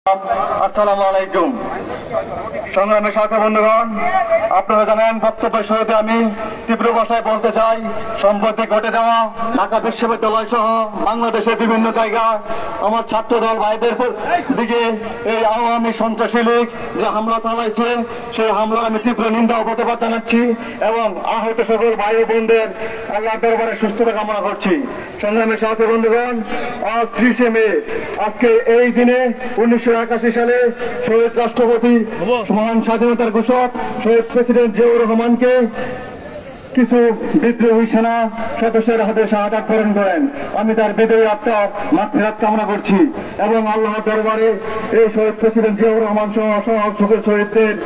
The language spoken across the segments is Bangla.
আসসালামু আলাইকুম। সংগ্রামী সাথী বন্ধুগণ, আপনারা জানেন বক্তব্য শুরুতে আমি তীব্র ভাষায় বলতে চাই, সম্প্রতি ঘটে যাওয়া ঢাকা বিশ্ববিদ্যালয় সহ বাংলাদেশের বিভিন্ন জায়গায় আমার ছাত্রদল ভাইদের দিকে এই আওয়ামী সন্ত্রাসী লীগ যে হামলা চালাইছে, সেই হামলার আমি তীব্র নিন্দা ও প্রতিবাদ জানাচ্ছি এবং আহত সকল ভাই ও বোনদের আল্লাহর দরবারে সুস্থতা কামনা করছি। সংগ্রামী সাথী বন্ধুগণ, আজ 30 মে, আজকে এই দিনে 1981 সালে শহীদ রাষ্ট্রপতি মহান স্বাধীনতার ঘোষক শহীদ প্রেসিডেন্ট জিয়াউর রহমানকে কিছু বিদ্রোহী সেনা সদস্যের হাতে শাহাদাত বরণ করেন। আমি তার বিজয়ী আত্মার মাগফিরাত কামনা করছি এবং আল্লাহর দরবারে এই শহীদ প্রেসিডেন্ট জিয়াউর রহমান সহ সকল শহীদদের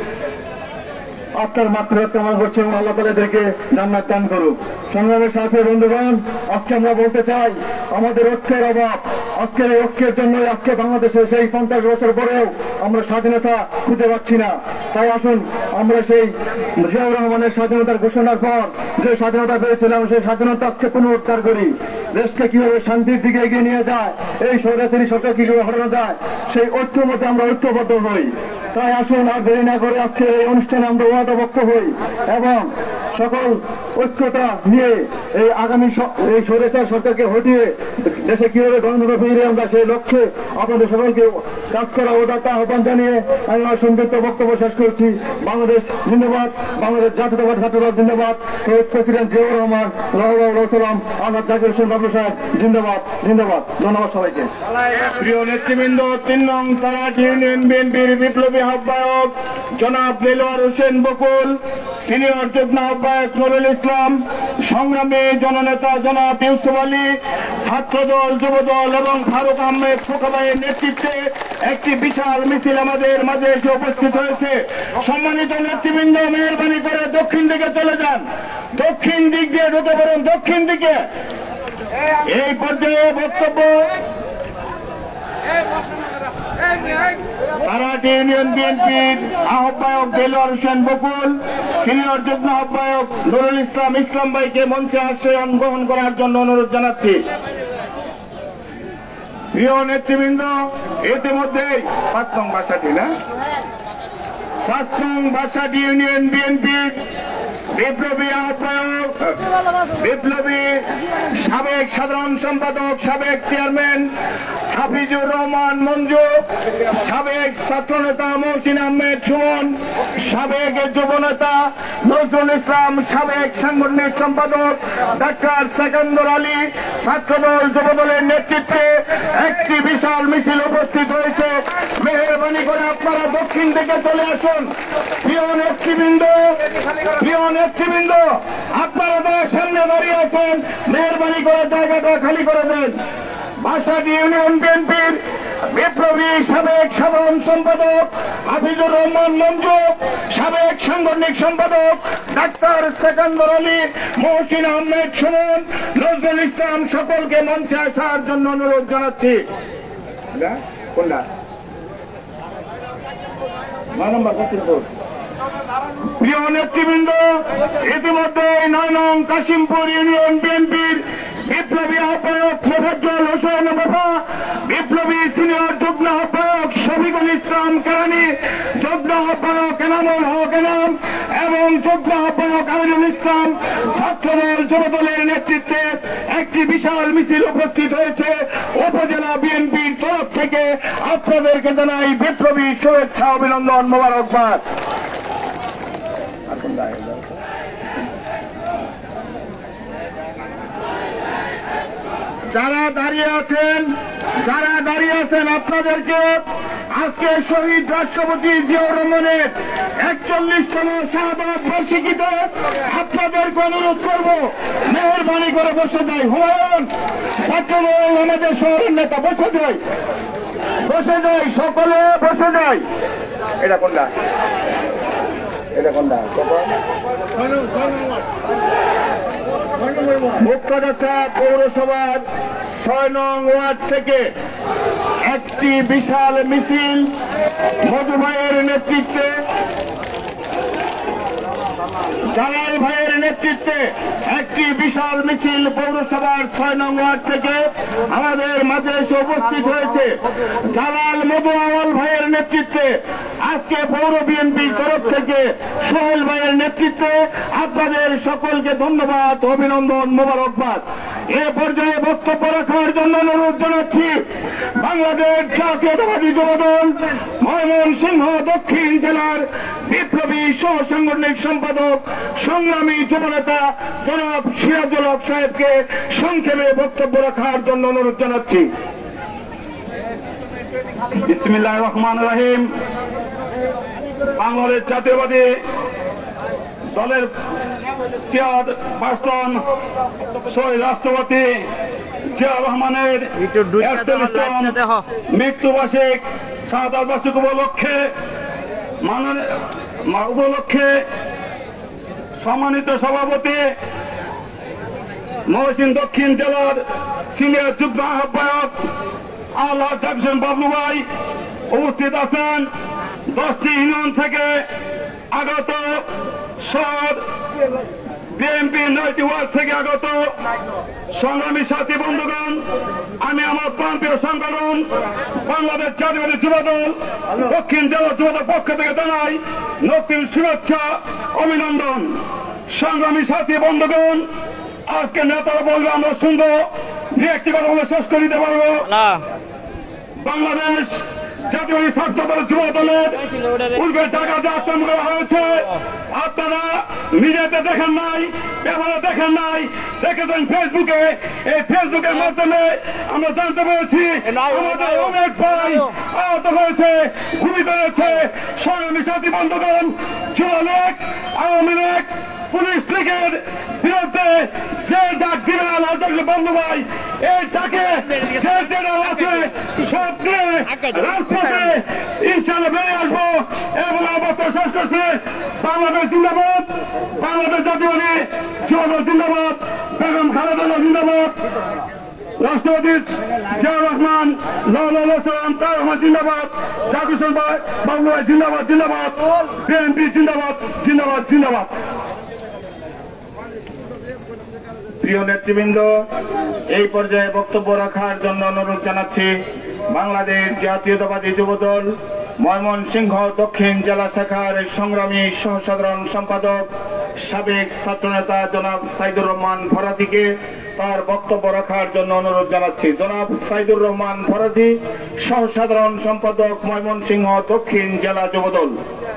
আত্মার মাগফিরাত কামনা করছি এবং আল্লাহ তাদেরকে জান্নাত দান করুক। সংগ্রামের সাথে বন্ধুগণ, আজকে আমরা বলতে চাই আমাদের ঐক্যের অভাব। আজকের এই ঐক্যের জন্যই আজকে বাংলাদেশে সেই 50 বছর পরেও আমরা স্বাধীনতা খুঁজে পাচ্ছি না। তাই আসুন আমরা সেই জিয়াউর রহমানের স্বাধীনতার ঘোষণার পর যে স্বাধীনতা পেয়েছিলাম সেই স্বাধীনতা আজকে পুনরুদ্ধার করি। দেশকে কিভাবে শান্তির দিকে এগিয়ে নিয়ে যায়, এই স্বৈরাচারী সরকার কিভাবে হটানো যায়, সেই ঐক্যের মধ্যে আমরা ঐক্যবদ্ধ হই। তাই আসুন আর দেরি না করে আজকে এই অনুষ্ঠানে আমরা ওয়াদাবদ্ধ হই এবং সকল ঐক্যতা নিয়ে এই আগামী এই স্বৈরাচার সরকারকে হটিয়ে দেশে কিভাবে গণতন্ত্র ফিরে আমরা সেই লক্ষ্যে আপনাদের সকলকে কাজ করা ওদাত্ত আহ্বান জানিয়ে আমি আমার সংক্ষিপ্ত বক্তব্য শেষ করছি। বাংলাদেশ জিন্দাবাদ, বাংলাদেশ জাতীয়তাবাদ ছাত্রদল জিন্দাবাদ, শহীদ প্রেসিডেন্ট জিয়াউর রহমান সালাম, আজাদ জাকির হোসেন বাবলু সাহেব জিন্দাবাদ জিন্দাবাদ। ধন্যবাদ সবাইকে। প্রিয় নেতৃবৃন্দ, 3 নং তারাট ইউনিয়ন বিএনপির বিপ্লবী আহ্বায়ক জনাব দেলোয়ার হোসেন বকুল, সিনিয়র যুগ্ম আহ্বায়ক নুরুল ইসলাম, সংগ্রামী জননেতা জনাব ইউসুফ আলী, ছাত্রদল, যুবদল এবং ফারুক আহমেদ খোকাবাইয়ের নেতৃত্বে একটি বিশাল মিছিল আমাদের মাঝে এসে উপস্থিত হয়েছে। সম্মানিত নেতৃবৃন্দ, মেহরবানি করে দক্ষিণ দিকে চলে যান, দক্ষিণ দিক দিয়ে ঢুকে পড়ুন, দক্ষিণ দিকে। এই পর্যায়ে বক্তব্য তারাট ইউনিয়ন বিএনপির আহ্বায়ক দেলোয়ার হোসেন বকুল, সিনিয়র যুগ্ম আহ্বায়ক নুরুল ইসলাম ইসলাম ভাইকে মঞ্চে আসে অংশগ্রহণ করার জন্য অনুরোধ জানাচ্ছি। প্রিয় নেতৃবৃন্দ, ইতিমধ্যেই 5 নং বাসাটি ইউনিয়ন বিএনপির বিপ্লবী আহ্বায়ক, বিপ্লবী সাবেক সাধারণ সম্পাদক, সাবেক চেয়ারম্যান হাফিজুর রহমান মঞ্জু, সাবেক ছাত্রনেতা মহসিন আহমেদ সুমন, সাবেক যুবনেতা নজরুল ইসলাম, সাবেক সাংগঠনিক সম্পাদক ডাক্তার সেকেন্দর আলী, ছাত্রদল যুবদলের নেতৃত্বে একটি বিশাল মিছিল উপস্থিত হয়েছে। মেহরবানি করে আপনারা দক্ষিণ দিকে চলে আসুন। প্রিয় নেতৃবৃন্দ, আপনারা যারা সামনে দাঁড়িয়ে আছেন, মেহরবানি করে জায়গাটা খালি করে দেন। বাসাটি ইউনিয়ন বিএনপির বিপ্লবী সাবেক সাধারণ সম্পাদক হাফিজুর রহমান মঞ্জু, সাবেক সাংগঠনিক সম্পাদক ডাক্তার সেকেন্দর আলী, মহসিন আহমেদ সুমন, নজরুল ইসলাম সকলকে মঞ্চে আসার জন্য অনুরোধ জানাচ্ছি। প্রিয় নেতৃবৃন্দ, ইতিমধ্যে 9 নং কাশিমপুর ইউনিয়ন বিএনপির বিপ্লবী আহ্বায়ক মোফাজ্জল হোসেন বাবা, বিপ্লবী সিনিয়র যুগ্ম আহ্বায়ক শফিকুল ইসলাম কেরানি, যুগ্ম আহ্বায়ক এনামুল হক এনাম এবং যুগ্ম আহ্বায়ক আমিনুল ইসলাম, ছাত্রদল যুবদলের নেতৃত্বে একটি বিশাল মিছিল উপস্থিত হয়েছে। উপজেলা বিএনপির তরফ থেকে আপনাদেরকে জানাই বিপ্লবী শুভেচ্ছা, অভিনন্দন, মোবারকবাদ। যারা দাঁড়িয়ে আছেন আপনাদেরকে আজকে শহীদ রাষ্ট্রপতি জিয়াউর রহমানের 41তম শাহাদাত বার্ষিকীতে আপনাদেরকে অনুরোধ করব, মেহরবানি করে বসে যাই। হুমায়ুন ছাত্রদল আমাদের শহরের নেতা, বসে যাই, সকলে বসে যাই। এটা কোনটা? মুক্তাগাছা পৌরসভার 6 নং ওয়ার্ড থেকে একটি বিশাল মিছিল মধু ভাইয়ের নেতৃত্বে জালাল ভাইয়ের নেতৃত্বে একটি বিশাল মিছিল পৌরসভার 6 নং ওয়ার্ড থেকে আমাদের মাঝে এসে উপস্থিত হয়েছে। জালাল মধু আওয়াল ভাইয়ের নেতৃত্বে আজকে পৌর বিএনপির তরফ থেকে সোহেল ভাইয়ের নেতৃত্বে আপনাদের সকলকে ধন্যবাদ, অভিনন্দন, মোবারকবাদ। এ পর্যায়ে বক্তব্য রাখার জন্য অনুরোধ জানাচ্ছি বাংলাদেশ জাতীয়তাবাদী যুবদল ময়মনসিংহ দক্ষিণ জেলার বিপ্লবী সহ সাংগঠনিক সম্পাদক সংগ্রামী যুবনেতা জনাব সিরাজুল হক সাহেবকে সংক্ষেপে বক্তব্য রাখার জন্য অনুরোধ জানাচ্ছি। বিসমিল্লাহির রহমানির রহিম। বাংলাদেশ জাতীয়তাবাদী দলের চেয়ারপারসন শহীদ রাষ্ট্রপতি জিয়া রহমানের ৪১তম মৃত্যুবার্ষিক শাহাদাত বার্ষিক উপলক্ষে সম্মানিত সভাপতি ময়মনসিংহ দক্ষিণ জেলার সিনিয়র যুগ্ম আহ্বায়ক আল্লাহ জাকসন বাবলু ভাই উপস্থিত আছেন। 10টি ইউনিয়ন থেকে আগত শহর বিএনপি 9টি ওয়ার্ড থেকে আগত সংগ্রামী সাথী বন্ধুগণ, আমি আমার প্রান্তীয় সংগঠন বাংলাদেশ জাতীয়তাবাদী যুবদল দক্ষিণ জেলা যুবদল পক্ষ থেকে জানাই নতুন শুভেচ্ছা, অভিনন্দন। সংগ্রামী সাথী বন্ধুগণ, আজকে নেতারা বলবে আমরা শুনবো, যে একটি কথা বলে শেষ করে দিতে পারবো। বাংলাদেশ জাতীয়তাবাদী ছাত্রদল যুব দলের পূর্বে ঢাকাতে আক্রমণ করা হয়েছে। আপনারা মিডিয়াতে দেখেন নাই, পেপারে দেখেন নাই, দেখেছেন ফেসবুকে। এই ফেসবুকের মাধ্যমে আমরা জানতে পেরেছি আমাদের অনেক ভাই আহত হয়েছে, গুলি করেছে। সংগ্রামী সাথী বন্ধুগণ, যুবলীগ, আওয়ামী লীগ, পুলিশ লীগের বিরুদ্ধে যে ডাক দিবেন অধ্যক্ষ বন্ধু ভাই, এই ডাকে যে জেনারেল আছে সব নিয়ে রাজপথে ইনশাআল্লাহ বেরিয়ে আসবো এবং অবস্থা শেষ করছে। বাংলাদেশ জিন্দাবাদ, বাংলাদেশ জাতীয়বাদী যুবদল জিন্দাবাদ, বেগম খালেদা জিন্দাবাদ, রাষ্ট্রপতি জিয়াউর রহমান, তার রহমান জিন্দাবাদ, জাকির ভাই বাবলু ভাই জিন্দাবাদ, জিন্দাবাদ, বিএনপি জিন্দাবাদ, জিন্দাবাদ, জিন্দাবাদ। প্রিয় নেতৃবৃন্দ, এই পর্যায়ে বক্তব্য রাখার জন্য অনুরোধ জানাচ্ছি বাংলাদেশ জাতীয়তাবাদী যুবদল ময়মনসিংহ দক্ষিণ জেলা শাখার সংগ্রামী সহ সাধারণ সম্পাদক সাবেক ছাত্রনেতা জনাব সাইদুর রহমান ফরাদীকে তার বক্তব্য রাখার জন্য অনুরোধ জানাচ্ছি। জনাব সাইদুর রহমান ফরাদী, সহ সাধারণ সম্পাদক ময়মনসিংহ দক্ষিণ জেলা যুবদল।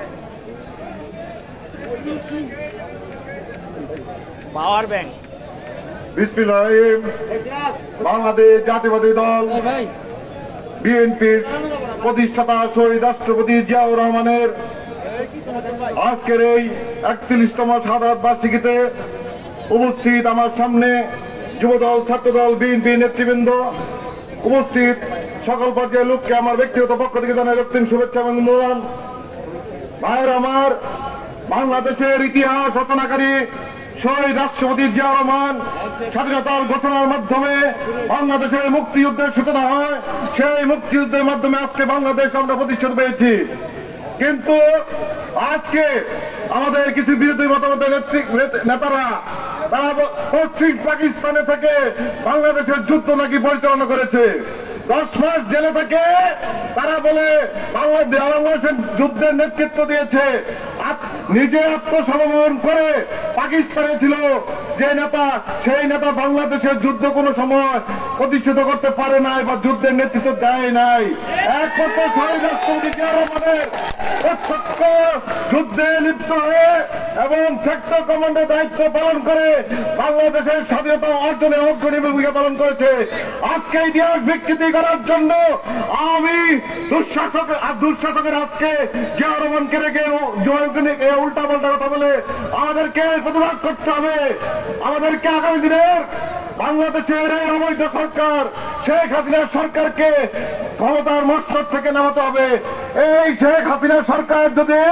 Power bank. বিসমিল্লাহ। বাংলাদেশ জাতীয়তাবাদী দল বিএনপির প্রতিষ্ঠাতা শহীদ রাষ্ট্রপতি জিয়াউর রহমানের আজকের এই 41তম শাহাদাত বার্ষিকীতে উপস্থিত আমার সামনে যুবদল, ছাত্রদল, বিএনপি নেতৃবৃন্দ, উপস্থিত সকল পর্যায়ের লোককে আমার ব্যক্তিগত পক্ষ থেকে জানাই রক্তিম শুভেচ্ছা এবং অভিনন্দন। ভাইয়ের আমার, বাংলাদেশের ইতিহাস রচনাকারী শহীদ রাষ্ট্রপতি জিয়াউর রহমান স্বাধীনতার ঘোষণার মাধ্যমে বাংলাদেশের মুক্তিযুদ্ধের সূচনা হয়। সেই মুক্তিযুদ্ধের মাধ্যমে আজকে বাংলাদেশ আমরা প্রতিষ্ঠা পেয়েছি। কিন্তু আজকে আমাদের কিছু বিরোধী মতামতের নেতারা তারা পশ্চিম পাকিস্তানে থেকে বাংলাদেশের যুদ্ধ নাকি পরিচালনা করেছে। 10 মাস জেলে থেকে তারা বলে বাংলাদেশের যুদ্ধের নেতৃত্ব দিয়েছে। নিজে আত্মসমর্পণ করে পাকিস্তানে ছিল যে নেতা, সেই নেতা বাংলাদেশের যুদ্ধ কোন সময় প্রতিষ্ঠিত করতে পারে নাই বা যুদ্ধের নেতৃত্ব দেয় নাই। একমাত্র শহীদ রাষ্ট্রপতি জিয়াউর রহমানের প্রত্যক্ষ যুদ্ধে লিপ্ত হয়ে এবং সেক্টর কমান্ডার দায়িত্ব পালন করে বাংলাদেশের স্বাধীনতা অর্জনে অগ্রণী ভূমিকা পালন করেছে। আজকে ইতিহাস বিকৃতি করার জন্য আওয়ামী দুঃশাসকের আজকে জিয়াউর রহমানকে রেখে উল্টা পাল্টা কথা বলে আমাদেরকে প্রতিবাদ করতে হবে। আমাদেরকে আগামী দিনের বাংলাদেশের এই অবৈধ সরকার শেখ হাসিনার সরকারকে ক্ষমতার মস্তক থেকে নামাতে হবে। এই শেখ হাসিনা সরকার যদি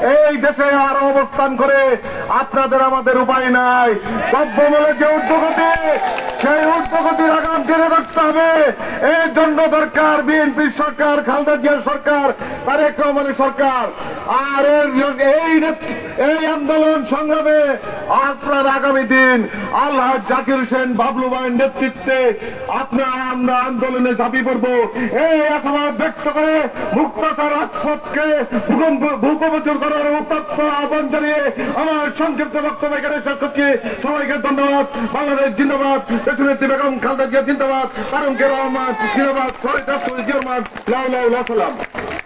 এই দেশে আর অবস্থান করে আপনাদের আমাদের উপায় নাই। দ্রব্যমূল্যে যে ঊর্ধ্বগতি, সেই ঊর্ধ্বগতির আগাম টেনে রাখতে হবে। এর জন্য দরকার বিএনপির সরকার, খালেদা জিয়ার সরকার, তারেক রহমানের সরকার। আর এই আন্দোলন সংগ্রামে আপনার আগামী দিন আল্লাহ জাকির হোসেন বাবলু ভাইয়ের নেতৃত্বে আমরা আন্দোলনে ঝাঁপিয়ে পড়ব। এই আশাবাদ ব্যক্ত করে মুক্ততা রাজপথকে ভূকম্পন করার উত্তপ্ত আহ্বান জানিয়ে আমার সংক্ষিপ্ত বক্তব্য এখানে শেষ করছি। সবাইকে ধন্যবাদ। বাংলাদেশ জিন্দাবাদ, দেশনেত্রী বেগম খালেদা জিয়া জিন্দাবাদ, তারুণকে রহমান জিন্দাবাদ, শহীদ রাষ্ট্রপতি জিয়ারমান লাম।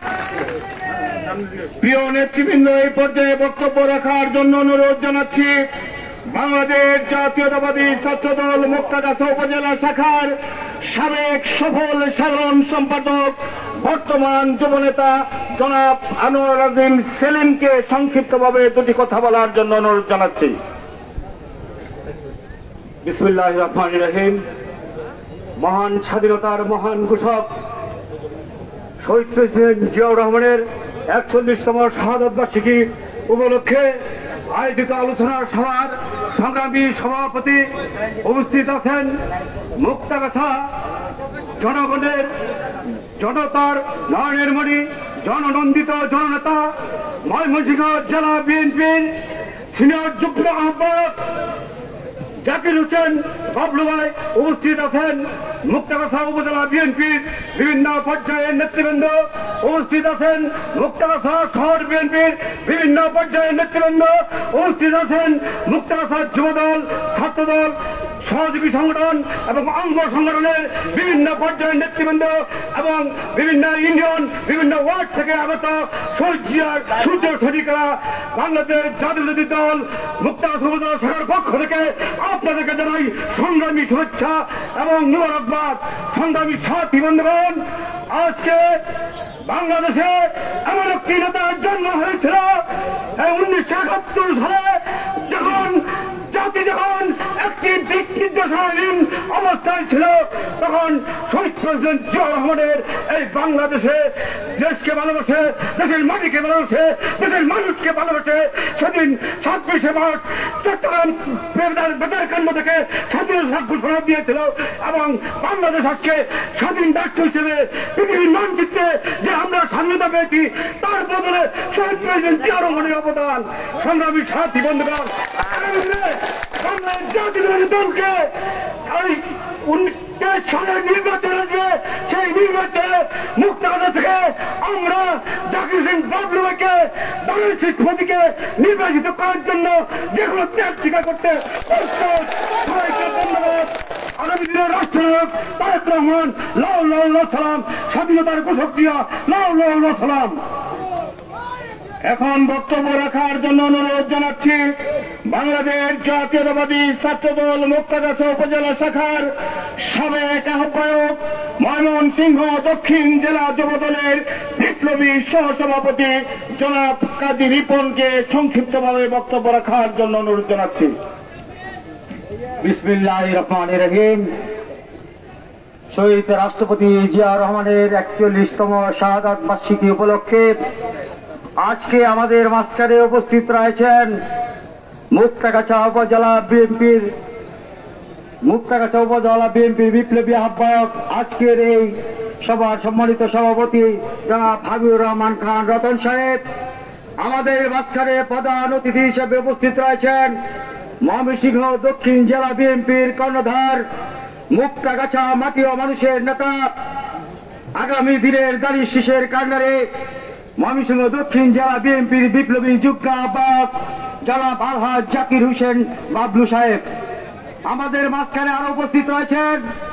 প্রিয় নেতৃবৃন্দ, এই পর্যায়ে বক্তব্য রাখার জন্য অনুরোধ জানাচ্ছি বাংলাদেশ জাতীয়তাবাদী ছাত্রদল মুক্তাগাছা উপজেলা শাখার সাবেক সফল সাধারণ সম্পাদক, বর্তমান যুবনেতা জনাব আনোয়ার আজিম সেলিমকে সংক্ষিপ্তভাবে দুটি কথা বলার জন্য অনুরোধ জানাচ্ছি। বিসমিল্লাহির রহমানির রহিম। মহান স্বাধীনতার মহান ঘোষক শহীদ প্রেসিডেন্ট জিয়াউর রহমানের ৪১তম শাহাদত বার্ষিকী উপলক্ষে আয়োজিত আলোচনা সভার সংগ্রামী সভাপতি উপস্থিত আছেন মুক্তাগাছা জনগণের জনতার নয়নের মণি, জননন্দিত জননেতা, ময়মনসিংহ জেলা বিএনপির সিনিয়র যুগ্ম আহ্বায়ক জাকির হোসেন বাবলু ভাই উপস্থিত আছেন। মুক্তাগাছা উপজেলা বিএনপির বিভিন্ন পর্যায়ের নেতৃবৃন্দ উপস্থিত আছেন। মুক্তাগাছা শহর বিএনপির বিভিন্ন পর্যায়ের নেতৃবৃন্দ উপস্থিত আছেন। মুক্তাগাছা যুবদল, ছাত্রদল, সহযোগী সংগঠন এবং অঙ্গ সংগঠনের বিভিন্ন পর্যায়ের নেতৃবৃন্দ এবং বিভিন্ন ইউনিয়ন, বিভিন্ন ওয়ার্ড থেকে আগত সূর্য শরিকরা, বাংলাদেশ জাতীয়তাবাদী দল মুক্তাগাছা উপজেলা শাখার পক্ষ থেকে আপনাদেরকে জানাই সংগ্রামী শুভেচ্ছা এবং মোবারকবাদ। সংগ্রামী সাথী বন্ধুগণ, আজকে বাংলাদেশে এমন একটি নেতার জন্ম হয়েছিল 1971 সালে, যখন জাতি যখন একটি দিক নির্দেশনাহীন অবস্থায় ছিল, তখন শহীদ প্রেসিডেন্ট জিয়াউর রহমানের এই বাংলাদেশে দেশকে ভালোবাসে, দেশের মাটিকে ভালোবাসে, দেশের মানুষকে ভালোবাসে সেদিন 26শে মার্চ চট্টগ্রাম বেতারকান্ড থেকে স্বাধীনতা ঘোষণা দিয়েছিল এবং বাংলাদেশ আজকে স্বাধীন রাষ্ট্র হিসেবে পৃথিবীর মানচিত্রে যে আমরা স্বাধীনতা পেয়েছি, তার বদলে শহীদ প্রেসিডেন্ট জিয়াউর রহমানের অবদান। সংগ্রামী সাথী বন্ধুগণ, বাংলাদেশ জাতীয়তাবাদী দলকে সালে নির্বাচন আসবে, সেই নির্বাচনে মুক্তাগাছা থেকে আমরা জাকির হোসেন বাবলু ভাইকে বাংলাদেশের প্রতীকে নির্বাচিত করার জন্য যেগুলো ত্যাগ স্বীকার করতে সবাইকে ধন্যবাদ। আগামী দিনের রাষ্ট্রনায়ক তারেক রহমান, লাউ লাউ লাউ সালাম। স্বাধীনতার ঘোষক জিয়া, লাউ লাউ লাউ সালাম। এখন বক্তব্য রাখার জন্য অনুরোধ জানাচ্ছি বাংলাদেশ জাতীয়তাবাদী ছাত্রদল মুক্তাগাছা উপজেলা শাখার সাবেক আহ্বায়ক, ময়মনসিংহ দক্ষিণ জেলা যুবদলের বিপ্লবী সহসভাপতি জনাব কাজী রিপনকে সংক্ষিপ্তভাবে বক্তব্য রাখার জন্য অনুরোধ জানাচ্ছি। বিসমিল্লাহির রহমানির রহিম। শহীদ রাষ্ট্রপতি জিয়াউর রহমানের ৪১তম শাহাদত বার্ষিকী উপলক্ষে আজকে আমাদের মাঝখানে উপস্থিত রয়েছেন মুক্তাগাছা উপজেলা বিএনপির বিপ্লবী আহ্বায়ক, আজকের এই সভার সম্মানিত সভাপতি জনাব হাবিবুর রহমান খান রতন সাহেব। আমাদের মাঝখানে প্রধান অতিথি হিসেবে উপস্থিত রয়েছেন ময়মনসিংহ দক্ষিণ জেলা বিএনপির কর্ণধার, মুক্তাগাছা মাটি ও মানুষের নেতা, আগামী দিনের দাড়ি শীষের কান্ডারে ময়মনসিংহ দক্ষিণ জেলা বিএনপির বিপ্লবী যুগ্ম আহ্বায়ক জনাব আলহাজ জাকির হোসেন বাবলু সাহেব। আমাদের মাঝখানে আরো উপস্থিত রয়েছেন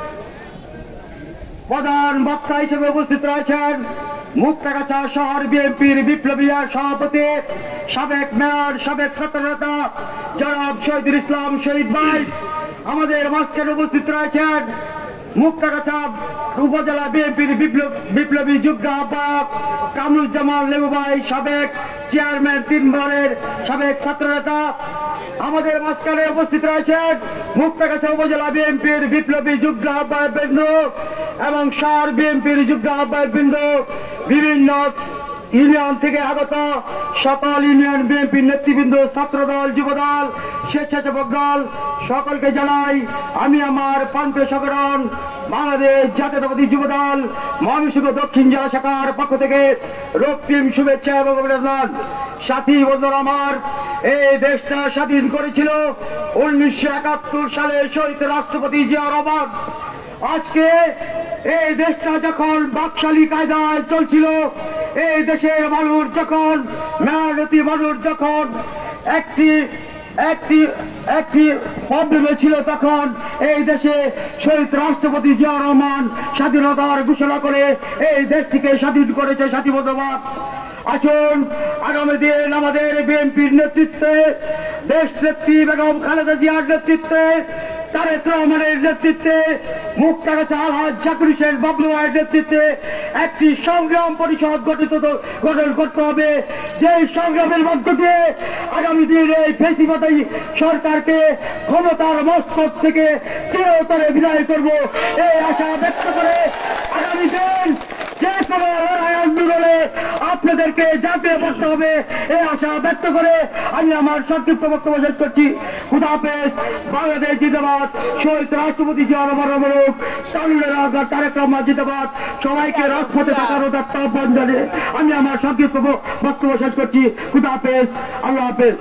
প্রধান বক্তা হিসেবে উপস্থিত রয়েছেন মুক্তাগাছা শহর বিএনপির বিপ্লবী সভাপতি, সাবেক মেয়র, সাবেক ছাত্রনেতা জনাব শহীদুল ইসলাম শহীদ ভাই। আমাদের মাঝখানে উপস্থিত রয়েছেন মুক্তাগাছা উপজেলা বিএনপির বিপ্লবী যুগ্ম আহ্বায়ক কামরুজ্জামান লেবু ভাই, সাবেক চেয়ারম্যান, 3 বারের সাবেক ছাত্রনেতা। আমাদের মাঝখানে উপস্থিত রয়েছেন মুক্তাগাছা উপজেলা বিএনপির বিপ্লবী যুগ্ম আহ্বায়ক বৃন্দ এবং শহর বিএনপির যুগ্ম আহ্বায়ক বৃন্দ, বিভিন্ন ইউনিয়ন থেকে আগত সকল ইউনিয়ন বিএনপির নেতৃবৃন্দ, ছাত্রদল, যুবদল, স্বেচ্ছাসেবক দল সকলকে জানাই আমি আমার প্রান্তীয় সংগঠন বাংলাদেশ জাতীয়তাবাদী যুবদল ময়মনসিংহ দক্ষিণ জেলা শাখার পক্ষ থেকে রক্তিম শুভেচ্ছা এবং অভিনন্দন। সাথী বন্ধুরা আমার, এই দেশটা স্বাধীন করেছিল 1971 সালে শহীদ রাষ্ট্রপতি জিয়া রহমান। আজকে এই দেশটা যখন বাকশালী কায়দায় চলছিল, এই দেশের মানুষ যখন মেহনতি মানুষ যখন একটি প্রবলেমে ছিল, তখন এই দেশে শহীদ রাষ্ট্রপতি জিয়া রহমান স্বাধীনতার ঘোষণা করে এই দেশটিকে স্বাধীন করেছে। সাথী বন্ধুরা, আসুন আগামী দিন আমাদের বিএনপির নেতৃত্বে, দেশ নেত্রী বেগম খালেদা জিয়ার নেতৃত্বে, তারেক রহমানের নেতৃত্বে, মুক্তাগাছা আলহাজ জাকির হোসেন বাবলু ভাইয়ের নেতৃত্বে একটি সংগ্রাম পরিষদ গঠন করতে হবে। যে সংগ্রামের মধ্য দিয়ে আগামী দিন এই ফ্যাসিবাদী সরকারকে ক্ষমতার মস্তক থেকে চিরতরে বিদায় করব, এই আশা ব্যক্ত করে আগামী দিন যে কোনো লড়াই আন্দোলনে আপনাদেরকে ঝাঁপিয়ে পড়তে হবে, এই আশা ব্যক্ত করে আমি আমার সংক্ষিপ্ত বক্তব্য শেষ করছি। খুদা হাফেজ। বাংলাদেশ জিন্দাবাদ। শহীদ রাষ্ট্রপতি জিয়া রহমান অমরক, তারেক রহমান জিন্দাবাদ। সবাইকে রাজপথে থাকার আহ্বান জানিয়ে আমি আমার সংক্ষিপ্ত বক্তব্য শেষ করছি। খুদা হাফেজ। আল্লাহ হাফেজ।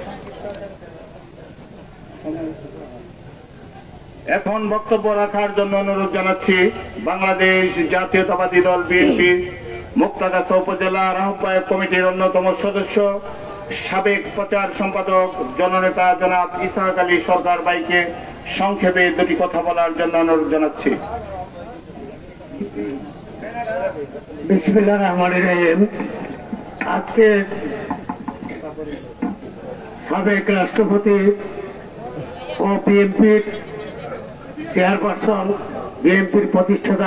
এখন বক্তব্য রাখার জন্য অনুরোধ জানাচ্ছি বাংলাদেশ জাতীয়তাবাদী দল বিএনপি মুক্তাগাছা উপজেলার আহ্বায়ক কমিটির অন্যতম সদস্য, সাবেক প্রচার সম্পাদক জননেতা জনাব ইসহাক আলী সরকার ভাইকে সংক্ষেপে দুটি কথা বলার জন্য অনুরোধ জানাচ্ছি। বিসমিল্লাহির রহমানির রহিম। আজকে সাবেক রাষ্ট্রপতি ও বিএনপির চেয়ারপারসন, বিএনপির প্রতিষ্ঠাতা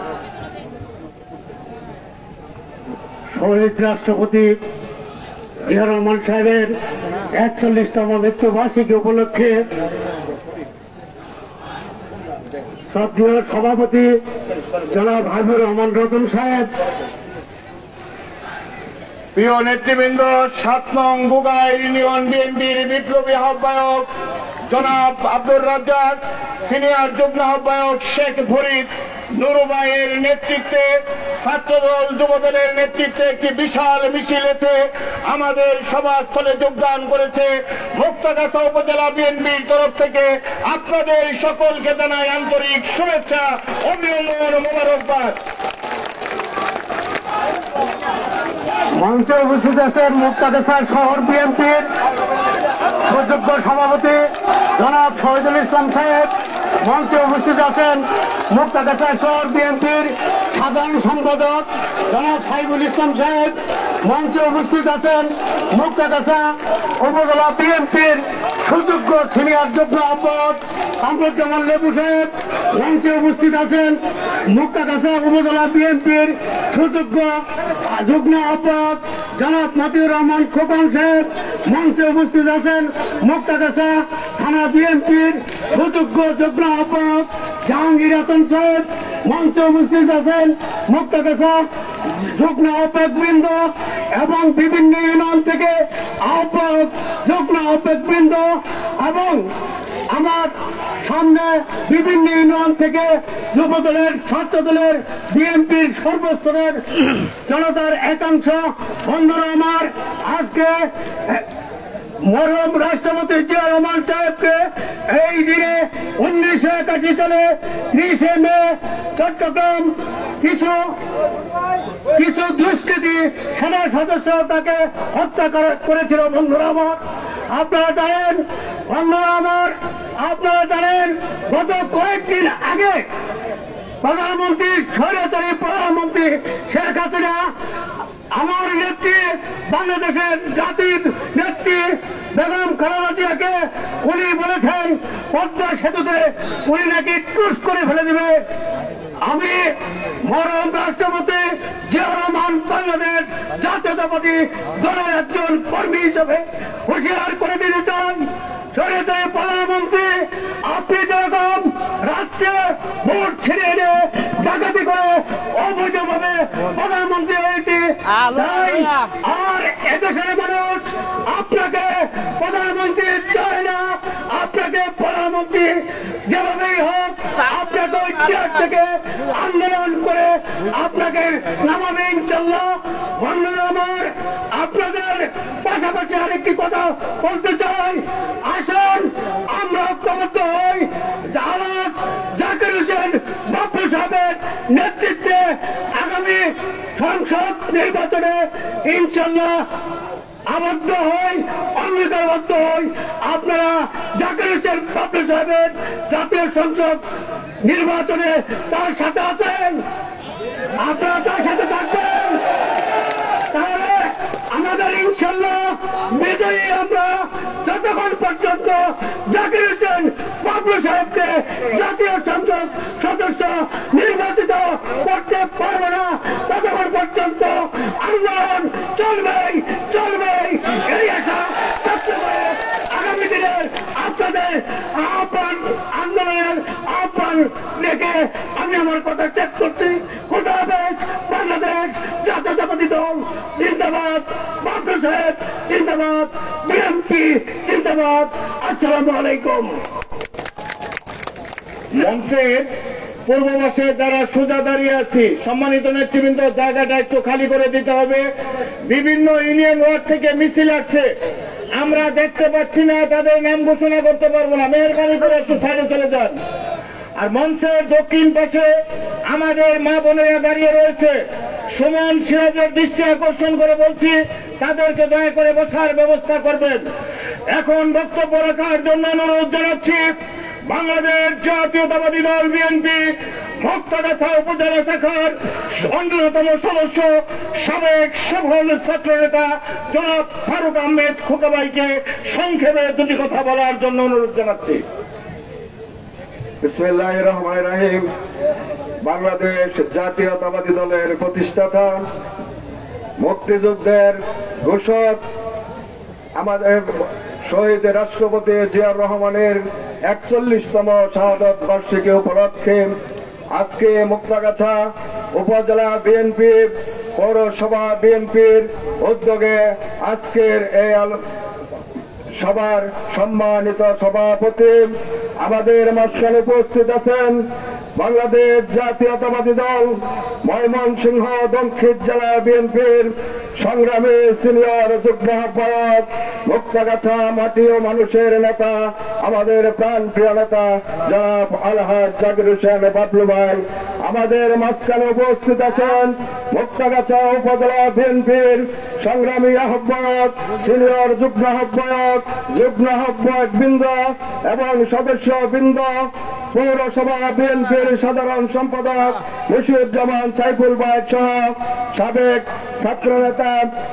শহীদ রাষ্ট্রপতি জিয়া রহমান সাহেবের 41তম মৃত্যুবার্ষিকী উপলক্ষে শ্রদ্ধেয় সভাপতি জনাব হাবিবুর রহমান রতন সাহেব, প্রিয় নেতৃবৃন্দ, 7 নং বুগাড়া ইউনিয়ন বিএনপির বিপ্লবী আহ্বায়ক জনাব আব্দুর রাজ্জাক, সিনিয়র যুগ্ম আহ্বায়ক শেখ ফরিদ নুরুবাইয়ের নেতৃত্বে, ছাত্রদল যুবদলের নেতৃত্বে একটি বিশাল মিছিল এসে আমাদের সভাস্থলে যোগদান করেছে। মুক্তাগাছা উপজেলা বিএনপির তরফ থেকে আপনাদের সকলকে জানাই আন্তরিক শুভেচ্ছা, অভিনন্দন, মোবারকবাদ। মঞ্চে উপস্থিত আছেন মুক্তাগাছা শহর বিএনপির সুযোগ্য সভাপতি জনাব শহীদুল ইসলাম সাহেব। মঞ্চে উপস্থিত আছেন মুক্তাগাছা শহর বিএনপির সাধারণ সম্পাদক জনাব সাইবুল ইসলাম সাহেব। মঞ্চে উপস্থিত আছেন মুক্তাগাছা উপজেলা বিএনপির সুযোগ্য সিনিয়র যুগ্ম আহ্বায়ক কামরুজ্জামান লেবু সাহেব। মঞ্চে উপস্থিত আছেন মুক্তাগাছা উপজেলা বিএনপির সুযোগ্য যুগ্ম আহ্বায়ক জনাব মতিউর রহমান খোকন সাহেব। মঞ্চে উপস্থিত আছেন মুক্তাগাছা থানা বিএনপির সুযোগ্য যুগ্ম আহ্বায়ক জাহাঙ্গীর রতন সাহেব। মঞ্চে উপস্থিত আছেন মুক্তাগাছা যুগ্ম আহ্বায়ক বৃন্দ এবং বিভিন্ন ইউনিয়ন থেকে আহ্বায়ক যুগ্ম আহ্বায়ক বৃন্দ এবং আমার সামনে বিভিন্ন ইউনিয়ন থেকে যুবদলের, ছাত্রদলের, বিএনপির সর্বস্তরের জনতার একাংশ বন্ধুরা আমার, আজকে মরহুম রাষ্ট্রপতি জিয়া রহমান সাহেবকে এই দিনে 1981 সালে 30 মে চট্টগ্রাম কিছু দুষ্কৃতী সেনা সদস্য তাকে হত্যা করেছিল। বন্ধুরা আমার, আপনারা জানেন, বন্ধুরা আমার, আপনারা জানেন গত কয়েকদিন আগে প্রধানমন্ত্রী, স্বৈরাচারী প্রধানমন্ত্রী শেখ হাসিনা আমার নেত্রী, বাংলাদেশের জাতির নেত্রী বেগম খালেদা জিয়াকে উনি বলেছেন পদ্মা সেতুতে উনি নাকি টুস করে ফেলে দিবে। আমি মরহুম রাষ্ট্রপতি জিয়া রহমান বাংলাদেশ জাতীয়তাবাদী দলের একজন কর্মী হিসেবে হুঁশিয়ার করে দিতে চান, স্বৈরাচারী প্রধানমন্ত্রী আপনি যেরকম রাজ্যে ভোট ছিনিয়ে নিয়ে ডাকাতি করে অবৈধভাবে প্রধানমন্ত্রী হয়েছে, তাই আর এদেশের মানুষ আপনাকে প্রধানমন্ত্রী চায় না, আপনাকে প্রধানমন্ত্রী যেভাবেই হোক আপনাকে ওই চেয়ার থেকে আন্দোলন করে আপনাকে নামাবে ইনশাল্লাহ। বন্ধুরা আমার, আপনাদের পাশাপাশি আরেকটি কথা বলতে চাই, আসুন আমরা ঐক্যবদ্ধ হই। আলাজ জাকির হোসেন বাপ্পু সাহেবের নেতৃত্বে আগামী সংসদ নির্বাচনে ইনশাল্লাহ আবদ্ধ হই, অঙ্গীকারবদ্ধ হই। আপনারা জাকির হোসেন বাপ্পু সাহেবের জাতীয় সংসদ নির্বাচনে তার সাথে আছেন, আপনারা তার সাথে থাকবেন, তাহলে আমাদের ইনশাল্লাহ বিজয়ী আমরা। যতক্ষণ পর্যন্ত জাকির হোসেন বাবলু সাহেবকে জাতীয় সংসদ সদস্য নির্বাচিত করতে পারবো না, ততক্ষণ পর্যন্ত আন্দোলন চলবেই চলবেই। এই আশা থাকতে পারে আগামী দিনের আপনাদের আহ্বান, আন্দোলনের আহ্বান রেখে আমি আমার কথা চেক করছি। খোদা হাফেজ। বাংলাদেশ জাতীয়তাবাদী দল জিন্দাবাদ, বাবলু সাহেব জিন্দাবাদ, বিএনপি জিন্দাবাদ। আসসালামু আলাইকুম। মঞ্চের পূর্ব পাশে যারা সোজা দাঁড়িয়ে আছি, সম্মানিত নেতৃবৃন্দ, জায়গাটা একটু খালি করে দিতে হবে। বিভিন্ন ইউনিয়ন ওয়ার্ড থেকে মিছিল আসছে, আমরা দেখতে পাচ্ছি না, তাদের নাম ঘোষণা করতে পারবো না, মেহরবানি করে একটু সাইডে চলে যান। আর মঞ্চের দক্ষিণ পাশে আমাদের মা বোনেরা দাঁড়িয়ে রয়েছে, সুমন সিরাজের দৃষ্টি আকর্ষণ করে বলছি তাদেরকে দয়া করে বসার ব্যবস্থা করবেন। এখন বক্তব্য রাখার জন্য অনুরোধ জানাচ্ছি বাংলাদেশ জাতীয়তাবাদী দল বিএনপি মুক্তাগাছা উপজেলা শাখার অন্যতম সদস্য, সাবেক সফল ছাত্র নেতা জনাব ফারুক আহমেদ খোকাবাইকে সংক্ষেপে দুটি কথা বলার জন্য অনুরোধ জানাচ্ছি। বিসমিল্লাহির রহমানির রহিম। বাংলাদেশ জাতীয়তাবাদী দলের প্রতিষ্ঠাতা, মুক্তিযুদ্ধের ঘোষক, আমাদের শহীদ রাষ্ট্রপতি জিয়াউর রহমানের 41তম শাহাদত বার্ষিকী উপলক্ষে আজকে মুক্তাগাছা উপজেলা বিএনপি, পৌরসভা বিএনপির উদ্যোগে আজকের এই সবার সম্মানিত সভাপতি আমাদের মাঝখানে উপস্থিত আছেন বাংলাদেশ জাতীয়তাবাদী দল ময়মনসিংহ দক্ষিণ জেলা বিএনপির সংগ্রামী সিনিয়র যুগ্ম আহ্বায়ক, মুক্তাগাছা মাটি ও মানুষের নেতা, আমাদের প্রাণ প্রিয় নেতা জনাব আলহাজ জাকির হোসেন বাবলু ভাই। আমাদের মাঝখানে উপস্থিত আছেন মুক্তাগাছা উপজেলা বিএনপির সংগ্রামী আহ্বায়ক, সিনিয়র যুগ্ম আহ্বায়ক বৃন্দ এবং সদস্য বৃন্দ, পৌরসভা বিএনপির সাধারণ সম্পাদক মুশিউজ্জামান সাইফুল ভাই সহ সাবেক ছাত্র নেতা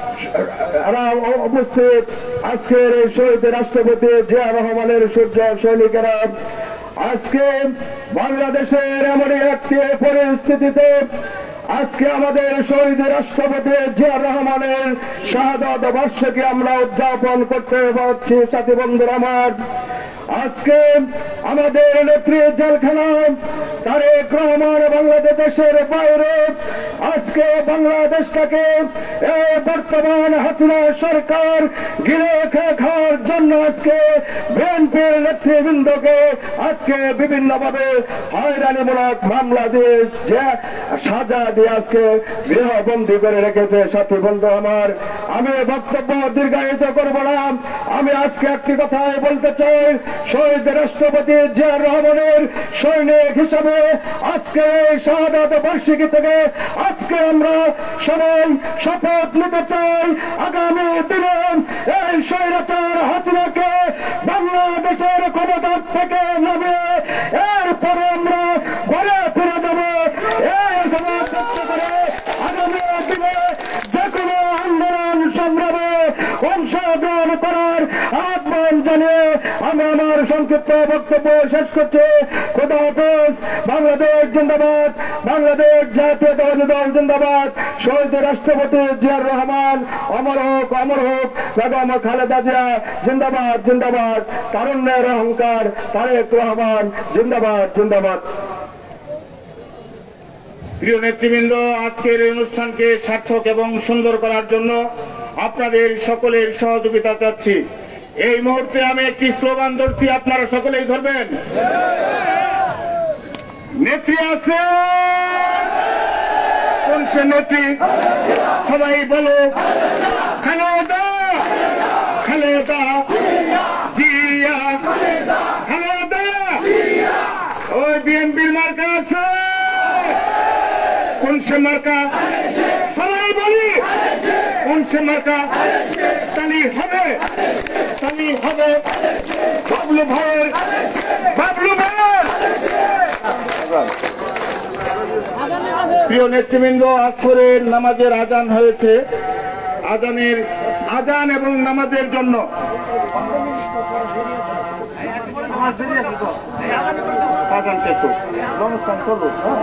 উপস্থিত, আজকের এই শহীদ রাষ্ট্রপতি জিয়া রহমানের সূর্য সৈনিকেরা। আজকে বাংলাদেশের এমন একটি পরিস্থিতিতে আজকে আমাদের শহীদ রাষ্ট্রপতি জিয়া রহমানের শাহাদত বার্ষিকী আমরা উদযাপন করতে পারছি। সাথী বন্ধুরা আমার, আজকে আমাদের নেত্রী জেলখানায় তারেক রহমান বাংলাদেশের বাইরে আজকে বাংলাদেশটাকে এই বর্তমান হাসিনা সরকার ঘিরে খাওয়ার জন্য আজকে বিএনপির নেতৃবৃন্দকে আজকে বিভিন্নভাবে হয়রানিমূলক মামলা দিয়ে সাজা দিয়ে আজকে গৃহবন্দী করে রেখেছে। সাথী বন্ধু আমার, আমি বক্তব্য দীর্ঘায়িত করব না, আমি আজকে একটি কথাই বলতে চাই, শহীদ রাষ্ট্রপতি জিয়াউর রহমানের সৈনিক হিসাবে আজকে এই শাহাদত বার্ষিকী থেকে আজকে আমরা সবাই শপথ নিতে চাই, আগামী দিনে এই স্বৈরাচার হাসিনাকে বাংলাদেশের ক্ষমতা থেকে নামে এরপরে আমরা ঘরে ফিরে দেব। এই সমাজ করে আগামী দিনে যে কোনো আন্দোলন সংগ্রামে অংশগ্রহণ করার আহ্বান জানিয়ে আমি আমার সংক্ষিপ্ত বক্তব্য শেষ করছি। খোদা হাফেজ। বাংলাদেশ জিন্দাবাদ, বাংলাদেশ জাতীয়তাবাদী দল জিন্দাবাদ, শহীদ রাষ্ট্রপতি জিয়াউর রহমান অমর হোক, অমর হোক, বেগম খালেদা জিয়া জিন্দাবাদ জিন্দাবাদ, তারুণ্যের অহংকার তারেক রহমান জিন্দাবাদ জিন্দাবাদ। প্রিয় নেতৃবৃন্দ, আজকের এই অনুষ্ঠানকে সার্থক এবং সুন্দর করার জন্য আপনাদের সকলের সহযোগিতা চাচ্ছি। এই মুহূর্তে আমি একটি স্লোগান ধরছি, আপনারা সকলেই ধরবেন। নেত্রী আছে, কোন সে নেত্রী? সবাই বলো, খালেদা, খালেদা জিয়া, খালেদা। ওই বিএনপির মার্কা আছে, কোন সে মার্কা? সবাই বলি, কোন সে মার্কা? তালি হবে, তালি হবে। বাবলু ভাইয়ের, বাবলু ভাইয়ের। প্রিয় নেতৃবৃন্দ, আসরের নামাজের আজান হয়েছে। আজান এবং নামাজের জন্য আজান শেষ অনুষ্ঠান করবো।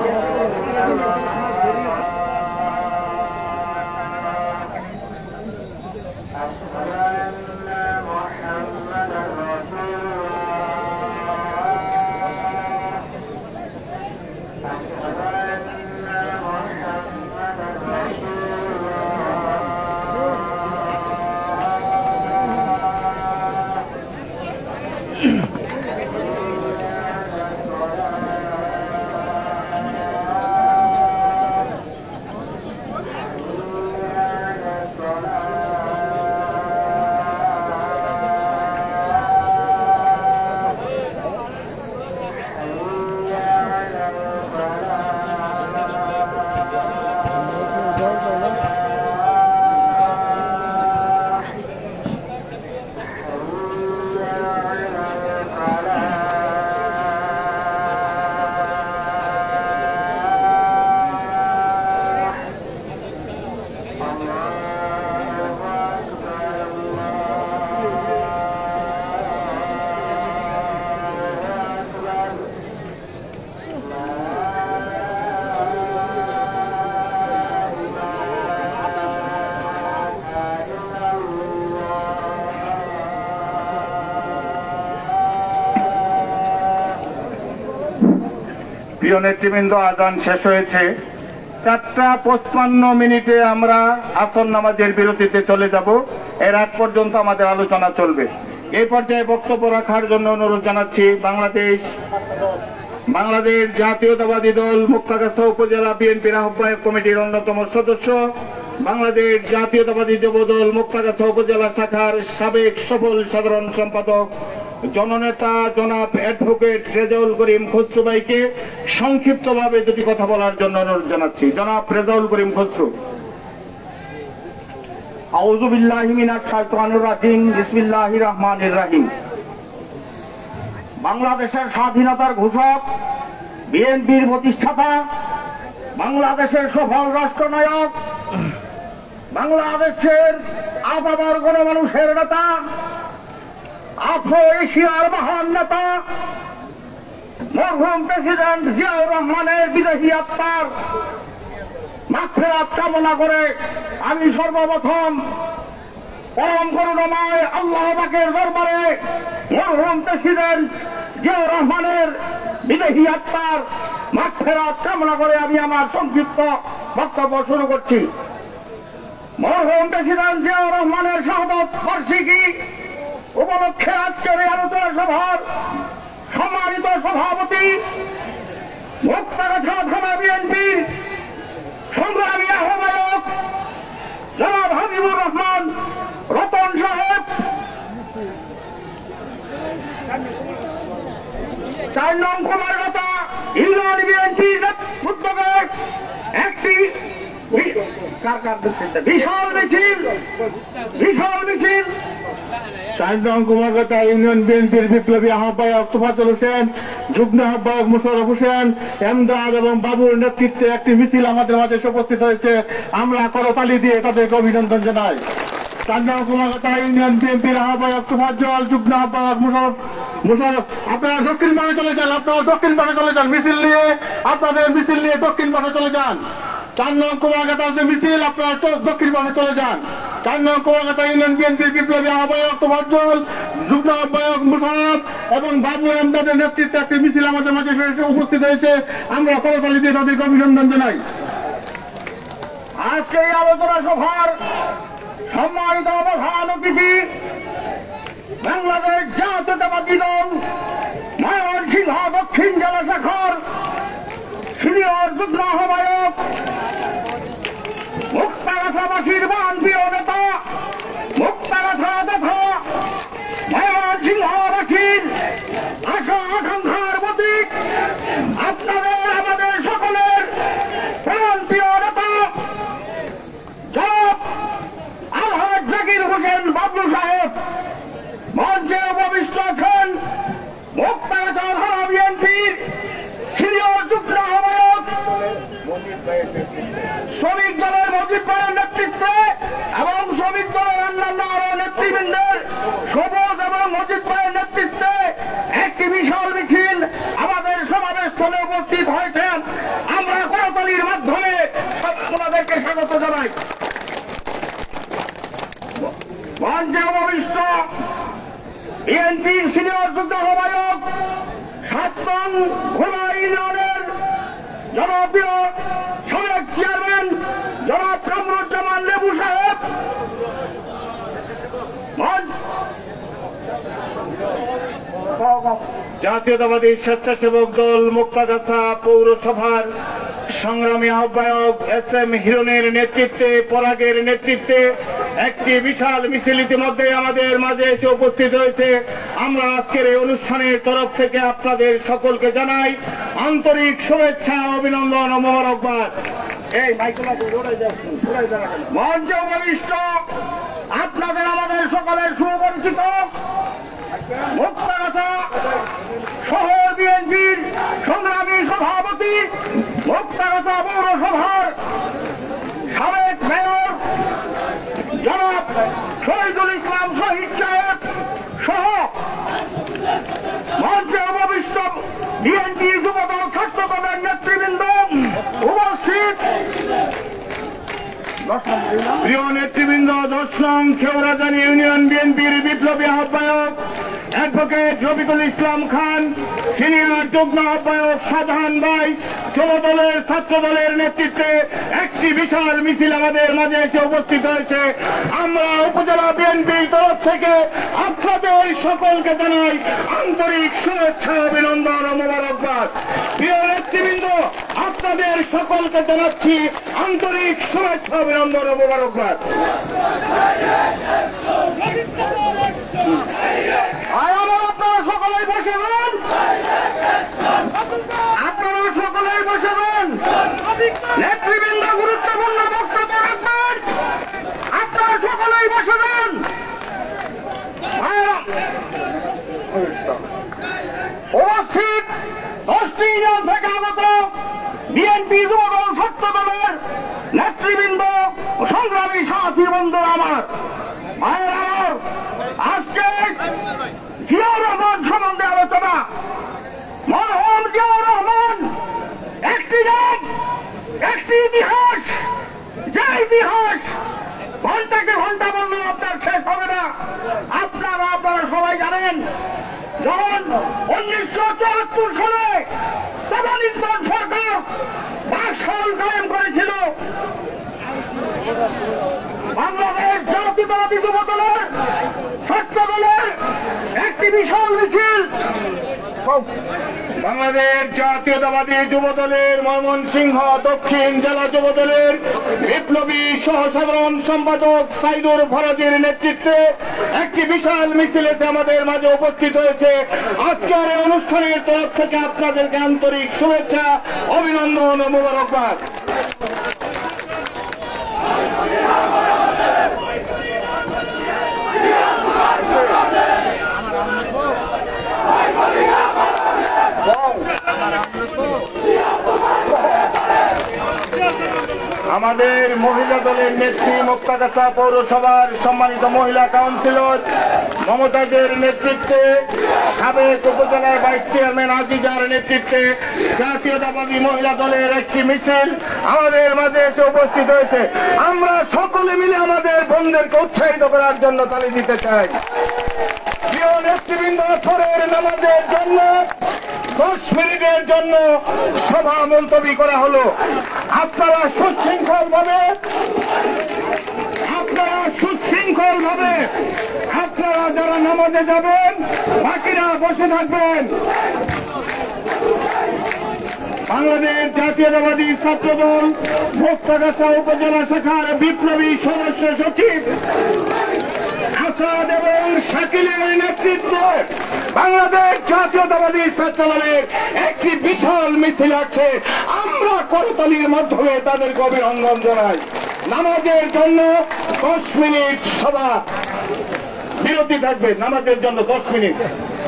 প্রিয় নেতৃবৃন্দ, আজান শেষ হয়েছে। 4:55 আমরা আসর নামাজের বিরতিতে চলে যাব। এর আগ পর্যন্ত আমাদের আলোচনা চলবে। এই পর্যায়ে বক্তব্য রাখার জন্য অনুরোধ জানাচ্ছি বাংলাদেশ জাতীয়তাবাদী দল মুক্তাগাছা উপজেলা বিএনপির আহ্বায়ক কমিটির অন্যতম সদস্য, বাংলাদেশ জাতীয়তাবাদী যুবদল মুক্তাগাছা উপজেলা শাখার সাবেক সফল সাধারণ সম্পাদক জননেতা জনাব অ্যাডভোকেট রেজাউল করিম খসরু ভাইকে সংক্ষিপ্তভাবে দুটি কথা বলার জন্য অনুরোধ জানাচ্ছি। জনাব রেজাউল করিম খসরু। আউযু বিল্লাহি মিনাশ শাইতানির রাজিম, বিসমিল্লাহির রহমানির রহিম। বাংলাদেশের স্বাধীনতার ঘোষক, বিএনপির প্রতিষ্ঠাতা, বাংলাদেশের সফল রাষ্ট্রনায়ক, বাংলাদেশের আপামর গণমানুষের নেতা, আফ্রো এশিয়ার মহান নেতা মরহুম প্রেসিডেন্ট জিয়াউর রহমানের বিদেহী আত্মার মাগফিরাত কামনা করে আমি সর্বপ্রথম পরম করুণাময় আল্লাহ পাকের দরবারে মরহুম প্রেসিডেন্ট জিয়াউর রহমানের বিদেহী আত্মার মাগফিরাত কামনা করে আমি আমার সংক্ষিপ্ত বক্তব্য শুরু করছি। মরহুম প্রেসিডেন্ট জিয়াউর রহমানের শাহাদত বার্ষিকী উপলক্ষে আজকের এই আলোচনা সভার সম্মানিত সভাপতি, মুক্তাগাছা থানা বিএনপির সংগ্রামী আহ্বায়ক জনাব হাবিবুর রহমান রতন সাহেব, 4 নং কুমারগাছা ইউনিয়ন বিএনপির উদ্যোগে একটি বিশাল মিছিল 4 নং কুমারগাছা ইউনিয়ন বিএনপির বিপ্লবী আহ্বায়ক তোফাজ্জল হোসেন, যুগ্ম আহ্বায়ক মুশাররফ হোসেন, এমদাদ এবং বাবুর নেতৃত্বে একটি মিছিল আমাদের মাঝে উপস্থিত হয়েছে। আমরা করতালি দিয়ে তাদেরকে অভিনন্দন জানাই। 4 নং কুমারগাছা ইউনিয়ন বিএনপির আহ্বায়ক তোফাজ্জল, যুগ্ম আহ্বায়ক মুশাররফ, আপনারা দক্ষিণ পাশে চলে যান, মিছিল নিয়ে দক্ষিণ পাশে চলে যান। 4 নং কুমারগাছার যে মিছিল, আপনারা দক্ষিণ পাশে চলে যান। 4 নং কুমারগাছা ইউনিয়ন বিএনপির বিপ্লবী আহ্বায়ক তোফাজ্জল, যুগ্ম আহ্বায়ক মুশারফ এবং বাবু এমদাদের নেতৃত্বে একটি মিছিল আমাদের মাঝে উপস্থিত হয়েছে। আমরা করতালি দিয়ে তাদেরকে অভিনন্দন জানাই। আজকে এই আলোচনা সভার সম্মানিত প্রধান অতিথি বাংলাদেশ জাতীয়তাবাদী দল ময়মনসিংহ দক্ষিণ জেলা শাখার সিনিয়র যুগ্ম আহ্বায়ক মুক্তাগাছাবাসীর প্রিয় নেতা মুক্তাগাছা তথা ময়মনসিংহবাসীর আশা আকাঙ্ক্ষার প্রতীক আপনাদের আমাদের সকলের প্রিয় নেতা জনাব আলহাজ জাকির হোসেন বাবলু সাহেব মঞ্চে উপবিষ্ট আছেন মুক্তাগাছা থানা বিএনপির সিনিয়র যুগ্ম আহ্বায়ক শ্রমিক দলের মজিদ ভাইয়ের নেতৃত্বে এবং শ্রমিক দলের অন্যান্য আরো নেতৃবৃন্দের সবুজ এবং মজিদ ভাইয়ের নেতৃত্বে একটি বিশাল মিছিল আমাদের সমাবেশ স্থলে উপস্থিত হয়েছেন। আমরা করতালির মাধ্যমে আপনাদেরকে স্বাগত জানাই। মঞ্চে উপবিষ্ট বিএনপির সিনিয়র যুগ্ম আহ্বায়ক ৭ নং ঘোড়া ইউনিয়নের জনপ্রিয় সাবেক চেয়ারম্যান জনাব কামরুজ্জামান লেবু সাহেব, জাতীয়তাবাদী স্বেচ্ছাসেবক দল মুক্তাগাছা পৌরসভার সংগ্রামী আহ্বায়ক SM হিরণের নেতৃত্বে পরাগের নেতৃত্বে একটি বিশাল মিছিল ইতিমধ্যে আমাদের মাঝে এসে উপস্থিত হয়েছে। আমরা আজকের এই অনুষ্ঠানের তরফ থেকে আপনাদের সকলকে জানাই আন্তরিক শুভেচ্ছা, অভিনন্দন ও মোবারকবাদ। এই মঞ্চ উপবিষ্ট আপনাদের আমাদের সকলের সুপরিচিত মুক্তাগাছা শহর বিএনপির সংগ্রামী সভাপতি মুক্তাগাছা পৌরসভার সাবেক মেয়র জনাব শহীদুল ইসলাম শহীদ সাহেব সহ মঞ্চে উপবিষ্ট বিএনপি যুবদল ছাত্র দলের নেতৃবৃন্দ উপস্থিত প্রিয় নেতৃবৃন্দ, 10 নং খেওরাজানি ইউনিয়ন বিএনপির বিপ্লবী আহ্বায়ক অ্যাডভোকেট রফিকুল ইসলাম খান, সিনিয়র যুগ্ম আহ্বায়ক শাহজাহান ভাই, যুব দলের ছাত্র দলের নেতৃত্বে একটি বিশাল মিছিল আমাদের মাঝে এসে উপস্থিত হয়েছে। আমরা উপজেলা বিএনপির তরফ থেকে আপনাদের সকলকে জানাই আন্তরিক শুভেচ্ছা, অভিনন্দন ও মোবারকবাদ। প্রিয় নেতৃবৃন্দ, আপনাদের সকলকে জানাচ্ছি আন্তরিক শুভেচ্ছা, অভিনন্দন ও মোবারকবাদ। আপনারা সকলেই বসে যান, আপনারা সকলেই বসে যান। নেতৃবৃন্দ গুরুত্বপূর্ণ বক্তব্য রাখবেন, আপনারা সকলেই বসে যান। উপস্থিত 10টি ইউনিয়ন থেকে আগত বিএনপি যুবদল ছাত্র দলের নেতৃবৃন্দ, সংগ্রামী সাথী বন্ধুরা আমার, ভাইয়ের আমার, আজকে জিয়াউর রহমান সম্বন্ধে আলোচনা। মরহুম জিয়াউর রহমান একটি নাম, একটি ইতিহাস, যে ইতিহাস ঘন্টাকে ঘন্টা বললেও আপনার শেষ হবে না। আপনারা সবাই জানেন, যখন 1974 সালে তদানীন্তন সরকার বাকশাল কায়েম করেছিল, বাংলাদেশ জাতীয়তাবাদী যুব দলের ছাত্র দলের একটি বিশাল মিছিল বাংলাদেশ জাতীয়তাবাদী যুব দলের ময়মনসিংহ দক্ষিণ জেলা যুব দলের বিপ্লবী সহ সাধারণ সম্পাদক সাইদুর ফরাজের নেতৃত্বে একটি বিশাল মিছিল এসে আমাদের মাঝে উপস্থিত হয়েছে। আজকের এই অনুষ্ঠানের তরফ থেকে আপনাদেরকে আন্তরিক শুভেচ্ছা, অভিনন্দন ও মোবারকবাদ। আমাদের মহিলা দলের নেত্রী মুক্তাগাছা পৌরসভার সম্মানিত মহিলা কাউন্সিলর মমতাজের নেতৃত্বে, সাবেক উপজেলার ভাইস চেয়ারম্যান আজিজার নেতৃত্বে জাতীয়তাবাদী মহিলা দলের একটি মিছিল আমাদের মাঝে এসে উপস্থিত হয়েছে। আমরা সকলে মিলে আমাদের বোনদেরকে উৎসাহিত করার জন্য তালি দিতে চাই। প্রিয় নেতৃবৃন্দ আসরের নামাজের জন্য 10 মিনিটের জন্য সভা মুলতবি করা হলো। আপনারা সুশৃঙ্খল ভাবে আপনারা যারা নামাজে যাবেন বাকিরা বসে থাকবেন। বাংলাদেশ জাতীয়তাবাদী ছাত্রদল মুক্তাগাছা উপজেলা শাখার বিপ্লবী সদস্য সচিব আসাদ এবং শাকিলের নেতৃত্বে বাংলাদেশ জাতীয়তাবাদী ছাত্রদলের একটি বিশাল মিছিল আছে। আমরা করতালির মাধ্যমে তাদেরকে অভিনন্দন জানাই। নামাজের জন্য 10 মিনিট সভা বিরতি থাকবে। নামাজের জন্য 10 মিনিট।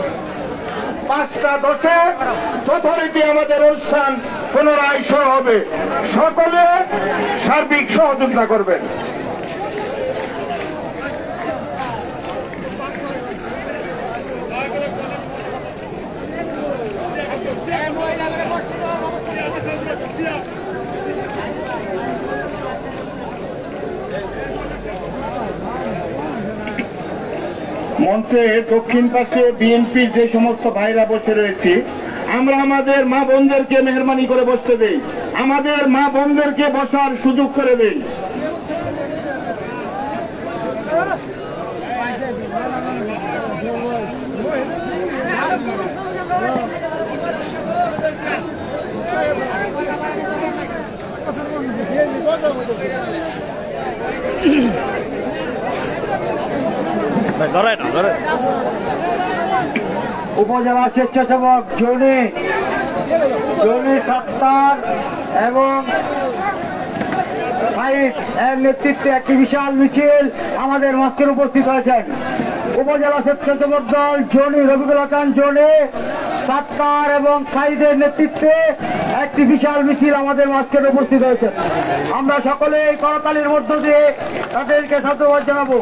5:10 যথারীতি আমাদের অনুষ্ঠান পুনরায় শুরু হবে। সকলে সার্বিক সহযোগিতা করবেন। মঞ্চে দক্ষিণ পাশে বিএনপি যে সমস্ত ভাইরা বসে রয়েছে, আমরা আমাদের মা বোনদেরকে মেহরবানি করে বসতে দেই। আমাদের মা বোনদেরকে বসার সুযোগ করে দেই। উপজেলা স্বেচ্ছাসেবক জনি সত্তার এবং সাইদ এর নেতৃত্বে একটি বিশাল মিছিল আমাদের মাঝখানে উপস্থিত হয়েছেন। উপজেলা স্বেচ্ছাসেবক দল জনি রবিকুল হাসান জনি সত্তার এবং সাইদের নেতৃত্বে একটি বিশাল মিছিল আমাদের মাঝখানে উপস্থিত হয়েছে। আমরা সকলে এই করতালির মধ্য দিয়ে তাদেরকে সাধুবাদ জানাবো।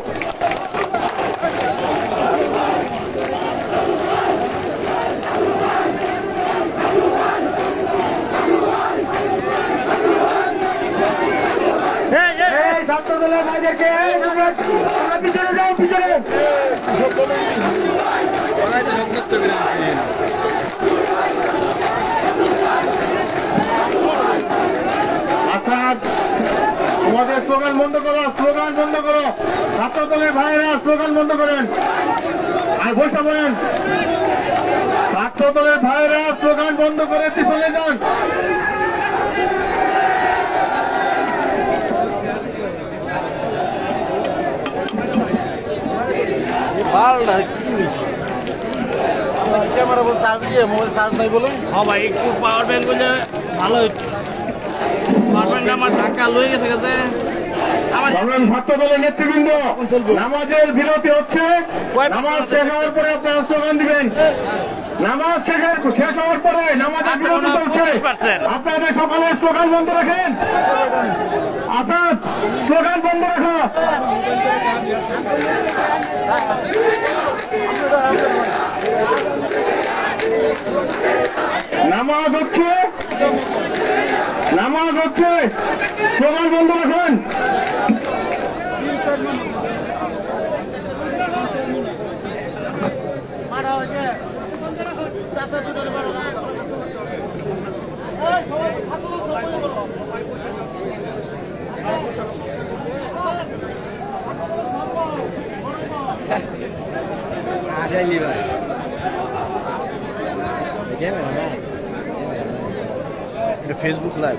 ছাত্রদলের ভাইদেরকে পিছনে যাও, পিছনে তোমাদের স্লোগান বন্ধ করো, স্লোগান বন্ধ করো। ছাত্রদলের ভাইয়েরা স্লোগান বন্ধ করেন আর বসে বলেন। ছাত্রদলের ভাইয়েরা স্লোগান বন্ধ করে চলে যান। ক্যামেরা বল চার্জ দিয়ে মোবাইল চার্জ নাই বলুন। হ্যাঁ ভাই, একটু পাওয়ার ব্যাংক বলে ভালো হইতো। পাওয়ার ব্যাংক আমার ঢাকা লয়ে গেছে আমার ছাত্রদলের নেতৃবৃন্দ, নামাজের বিরতি হচ্ছে। নামাজ শেষ হওয়ার পরে আপনারা স্লোগান দিবেন। নামাজ শেষ হওয়ার পরে নামাজের বিরতি চলছে। আপনাদের সকলে স্লোগান বন্ধ রাখেন। আপনার স্লোগান বন্ধ রাখা। নামাজ হচ্ছে, স্লোগান বন্ধ রাখেন। আসাইলি ভাই এটা ফেসবুক লাইভ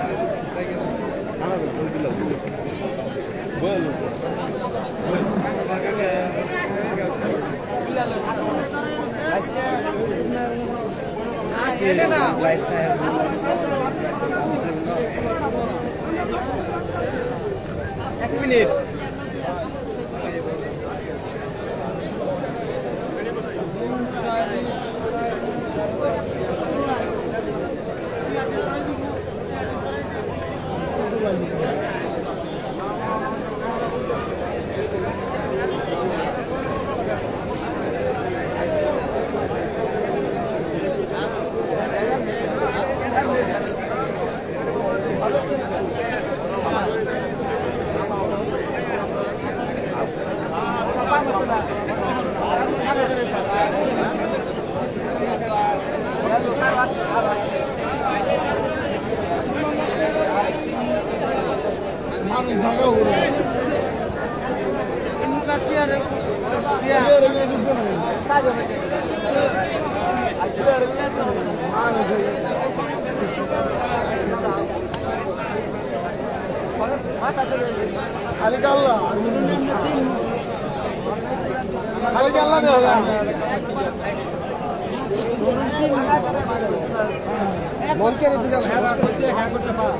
এক মিনিট খালি কাল্লা খালি কাল্লা দেওয়া মন করে দিলে সারা করতে হ্যাঁ করতে পা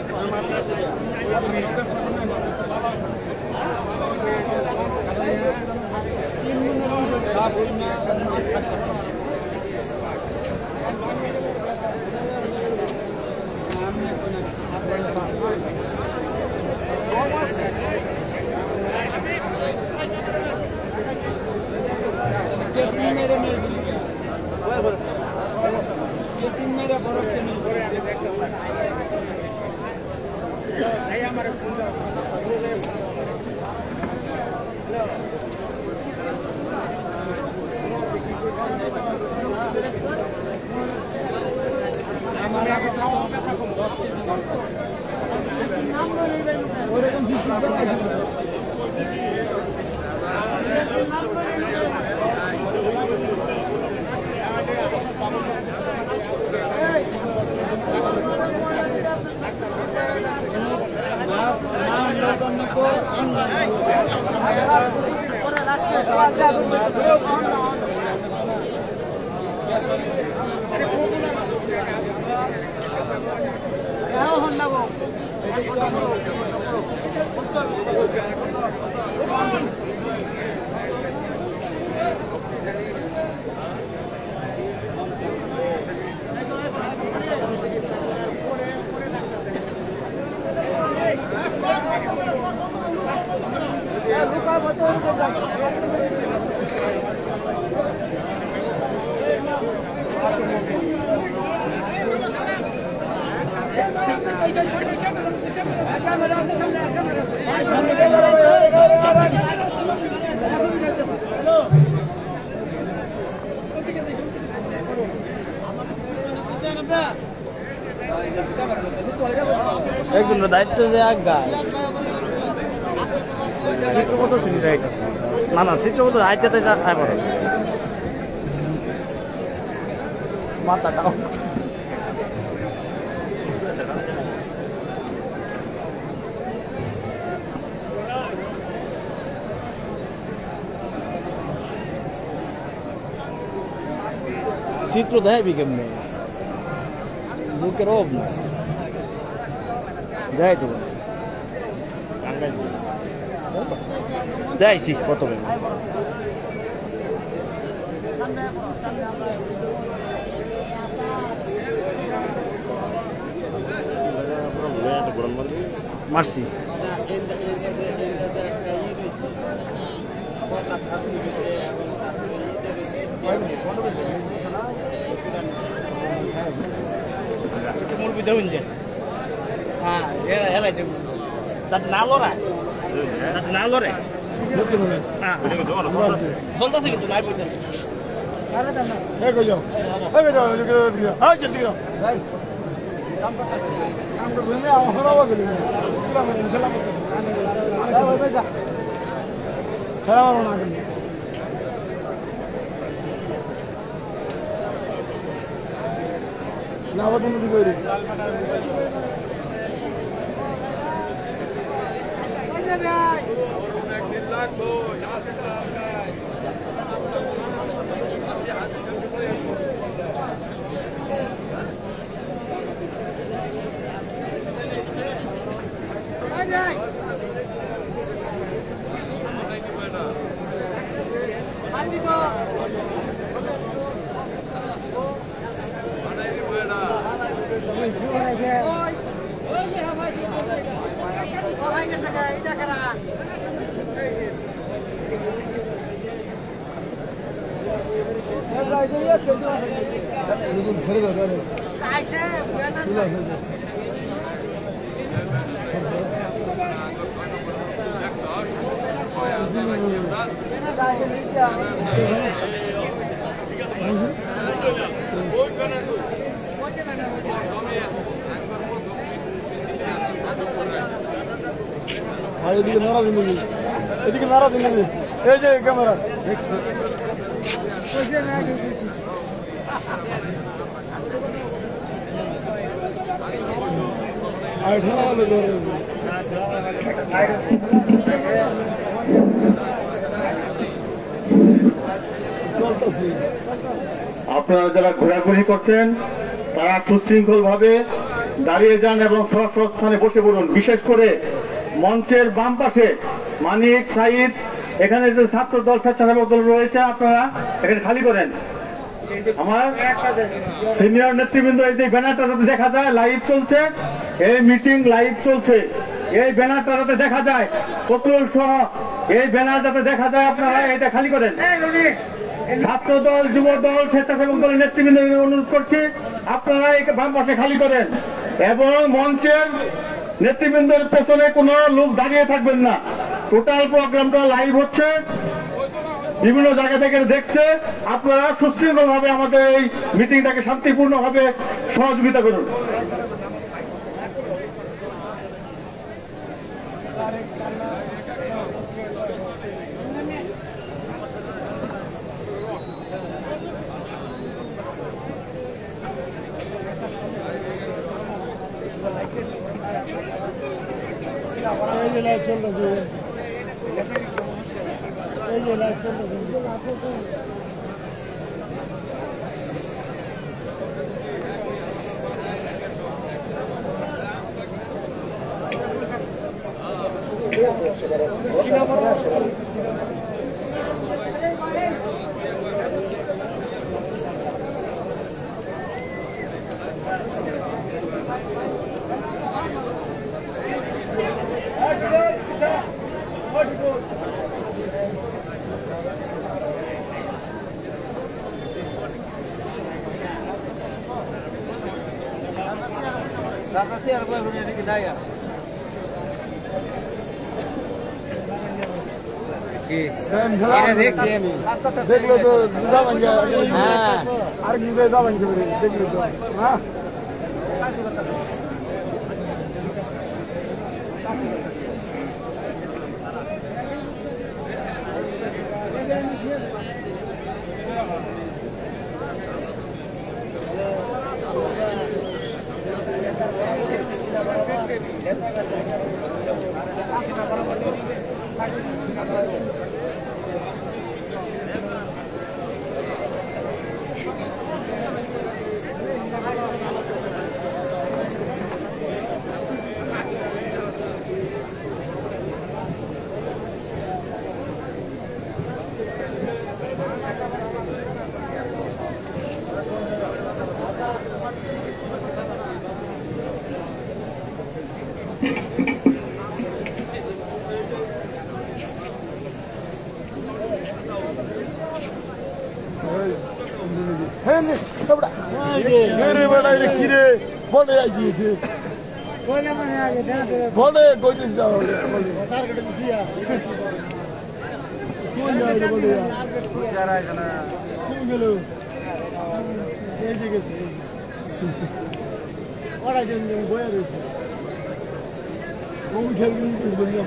একজন দায়িত্ব দেওয়া গায় চিত্রপত্র শুনি যাইতেছে না না চিত্রপত্র আইতে খাইবার মাথাটাও চিত্র দেখাবি কেমনে বুকের অব না দেয় তো দেয়ছি কত মারছি মুরগি দেউন যে হ্যাঁ হেলাই দেব তাতে না লড়ায় তাতে না লড়ে হ্যাঁ বলতেছে কিন্তু নাই বলতেছে এদিকে নারা দিন এদিকে নারা দিন এই যে ক্যামেরা আপনারা যারা ঘোরাঘুরি করছেন তারা সুশৃঙ্খল ভাবে দাঁড়িয়ে যান এবং স্থানে বসে পড়ুন। বিশেষ করে মঞ্চের বাম পাশে মানিক, সাইদ, এখানে যে ছাত্র দল, স্বেচ্ছাসেবক দল রয়েছে, আপনারা এখানে খালি করেন। আমার সিনিয়র নেতৃবৃন্দ, এই যে ব্যানারটা যাতে দেখা যায়, লাইভ চলছে, এই মিটিং লাইভ চলছে, এই ব্যানারটা যাতে দেখা যায়, পত্রল সহ এই ব্যানার যাতে দেখা যায়, আপনারা এটা খালি করেন। ছাত্র দল, যুব দল, স্বেচ্ছাসেবক দলের নেতৃবৃন্দ অনুরোধ করছি আপনারা এই বাম পাশে খালি করেন এবং মঞ্চের নেতৃবৃন্দের পেছনে কোনো লোক দাঁড়িয়ে থাকবেন না। টোটাল প্রোগ্রামটা লাইভ হচ্ছে, বিভিন্ন জায়গা থেকে দেখছে। আপনারা সুশৃঙ্খল ভাবে আমাদের এই মিটিংটাকে শান্তিপূর্ণভাবে সহযোগিতা করুন। এই যে লাইভ চলতেছে, এই যে লাইভ চলতেছে। দেখলো তো যাবেন, আর কি যাবেন, দেখলো তো হ্যাঁ। কিরে বলে গিয়েছে, বলে কইতেছি গেছে ওরা বয়ে রয়েছে খেলবে।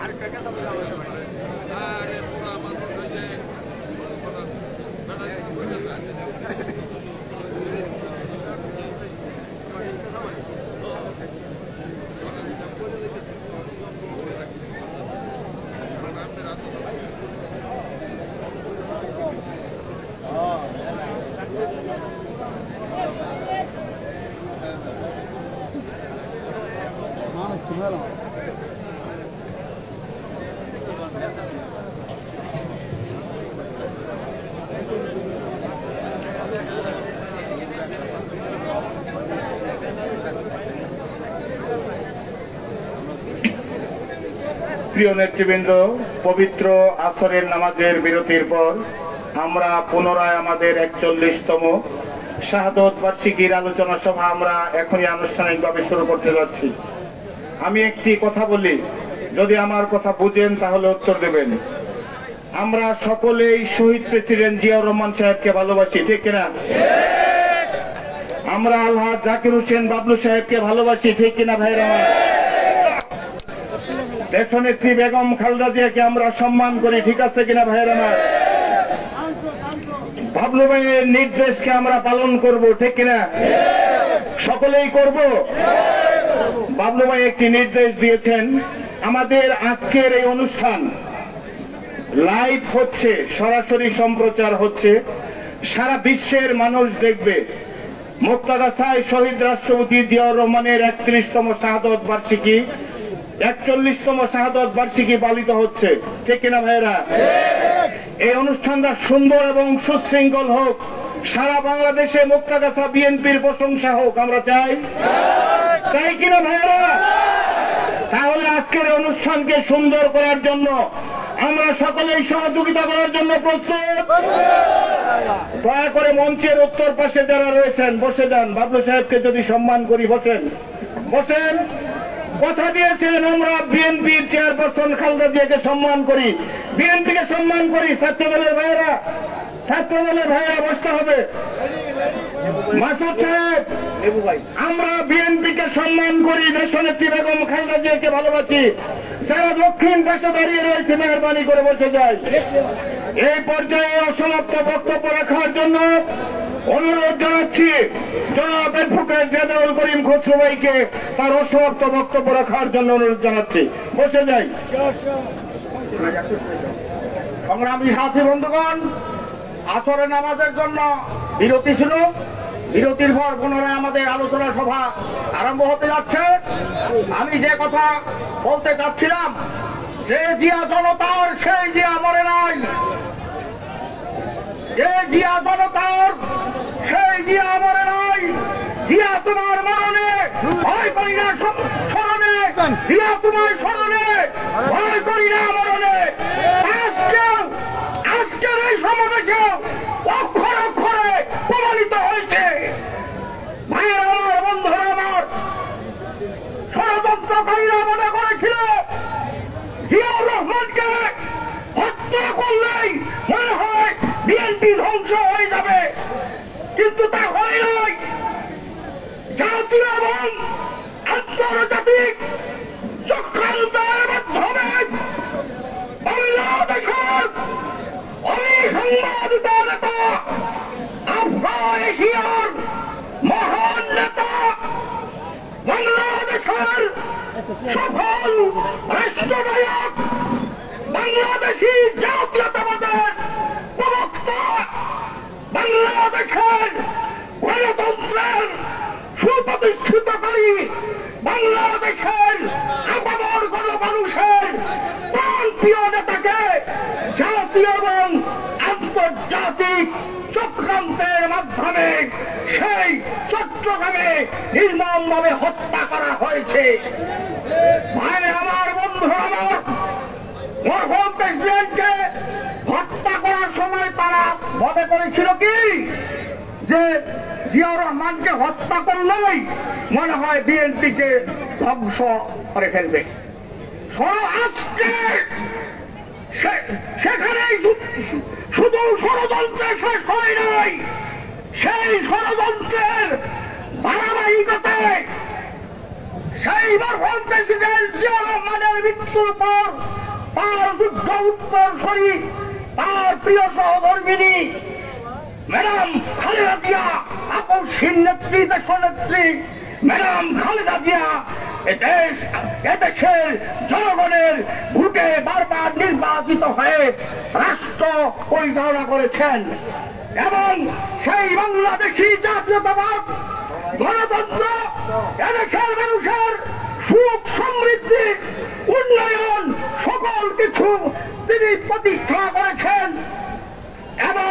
প্রিয় নেতৃবৃন্দ, পবিত্র আসরের নামাজের বিরতির পর আমরা পুনরায় আমাদের 41তম শাহাদত বার্ষিকীর আলোচনা সভা আমরা এখনই আনুষ্ঠানিকভাবে শুরু করতে যাচ্ছি। আমি একটি কথা বলি, যদি আমার কথা বুঝেন তাহলে উত্তর দেবেন। আমরা সকলেই শহীদ প্রেসিডেন্ট জিয়াউর রহমান সাহেবকে ভালোবাসি, ঠিক কিনা? আমরা আলহাজ জাকির হোসেন বাবলু সাহেবকে ভালোবাসি, ঠিক কিনা ভাইরা? দেশনেত্রী বেগম খালেদা জিয়াকে আমরা সম্মান করি, ঠিক আছে কিনা ভাইয়ের আমার? বাবলু ভাইয়ের নির্দেশকে আমরা পালন করব, ঠিক কিনা? সকলেই করব। বাবলু ভাই একটি নির্দেশ দিয়েছেন, আমাদের আজকের এই অনুষ্ঠান লাইভ হচ্ছে, সরাসরি সম্প্রচার হচ্ছে, সারা বিশ্বের মানুষ দেখবে। মুক্তাগাছায় শহীদ রাষ্ট্রপতি জিয়াউর রহমানের 31তম শাহাদত বার্ষিকী, 41তম শাহাদত বার্ষিকী পালিত হচ্ছে, ঠিক কিনা ভাইয়েরা? এই অনুষ্ঠানটা সুন্দর এবং সুশৃঙ্খল হোক, সারা বাংলাদেশে মুক্তাগাছা বিএনপির প্রশংসা হোক, আমরা চাই, চাই কিনা ভাইয়েরা? তাহলে আজকের এই অনুষ্ঠানকে সুন্দর করার জন্য আমরা সকলেই সহযোগিতা করার জন্য প্রস্তুত। দয়া করে মঞ্চের উত্তর পাশে যারা রয়েছেন বসে যান। বাবলু সাহেবকে যদি সম্মান করি, বসেন, বসেন। কথা দিয়েছেন আমরা বিএনপির চেয়ারপারসন খালেদা জিয়াকে সম্মান করি, বিএনপিকে সম্মান করি। ছাত্রদলের ভাইয়েরা, ছাত্রদলের ভাইয়েরা বসতে হবে। মাসুদ সাহেব, আমরা বিএনপিকে সম্মান করি, দেশনেত্রী বেগম খালেদা জিয়াকে ভালোবাসি। যারা দক্ষিণ পাশে দাঁড়িয়ে রয়েছে মেহরবানি করে বসে যায়। এই পর্যায়ে অসমাপ্ত বক্তব্য রাখার জন্য অনুরোধ জানাচ্ছি জনাব অ্যাডভোকেট রেজাউল করিম খসরু ভাইকে তার অসমাপ্ত বক্তব্য রাখার জন্য অনুরোধ জানাচ্ছি। বসে যাই। সংগ্রামী সাথী বন্ধুগণ, আসরের নামাজের জন্য বিরতি ছিল। বিরতির পর পুনরায় আমাদের আলোচনা সভা আরম্ভ হতে যাচ্ছে। আমি যে কথা বলতে চাচ্ছিলাম, যে জিয়া জনতার সেই জিয়া মরে নাই, যে জিয়া জনতার সেই জিয়া মরে নাই। জিয়া তোমার মরণে ভয় করি না, স্মরণে জিয়া তোমার স্মরণে ভয় করি না মরণে। আজকের এই সমাবেশে অক্ষরে অক্ষরে প্রমাণিত হয়েছে। ভাইয়ের আমার, বন্ধুরা আমার, ষড়যন্ত্রকারীরা মনে করেছিল জিয়াউর রহমানকে হত্যা করলেই মনে হয় বিএনপি ধ্বংস হয়ে যাবে, কিন্তু তা হয় নাই। জাতীয় এবং আন্তর্জাতিক চক্রান্তের মাধ্যমে বাংলাদেশের অবিসংবাদিত নেতা, আফ্রিকা এশিয়ার মহান নেতা, বাংলাদেশের সফল রাষ্ট্রনায়ক, বাংলাদেশি জাতীয়তাবাদের প্রবক্তা, বাংলাদেশের গণতন্ত্রের সুপ্রতিষ্ঠিতকারী, বাংলাদেশের আপামর গণমানুষের প্রাণপ্রিয় নেতাকে জাতীয় এবং আন্তর্জাতিক চক্রান্তের মাধ্যমে সেই চট্টগ্রামে নির্মমভাবে হত্যা করা হয়েছে। ভাই আমার, বন্ধু আমার, মরহুম প্রেসিডেন্টকে হত্যা করার সময় তারা মনে করেছিল কি যে জিয়াউর রহমানকে হত্যা করলেই মনে হয় বিএনপিকে ধ্বংস করে ফেলবে। আজকে সেখানেই শুধু ষড়যন্ত্রে শেষ হয় নাই, সেই ষড়যন্ত্রের ধারাবাহিকতায় সেই মরহুম প্রেসিডেন্ট জিয়াউর রহমানের মৃত্যুর পর তার যুদ্ধ উত্তরসূরি, তার প্রিয় সহধর্মিনী ম্যাডাম খালেদা জিয়া, আপসহীন নেত্রী, দেশনেত্রী ম্যাডাম খালেদা জিয়া এদেশের জনগণের ভোটে বারবার নির্বাচিত হয়ে রাষ্ট্র পরিচালনা করেছেন এবং সেই বাংলাদেশী জাতীয়তাবাদ গণতন্ত্র এদেশের মানুষের সুখ সমৃদ্ধি উন্নয়ন সকল কিছু তিনি প্রতিষ্ঠা করেছেন এবং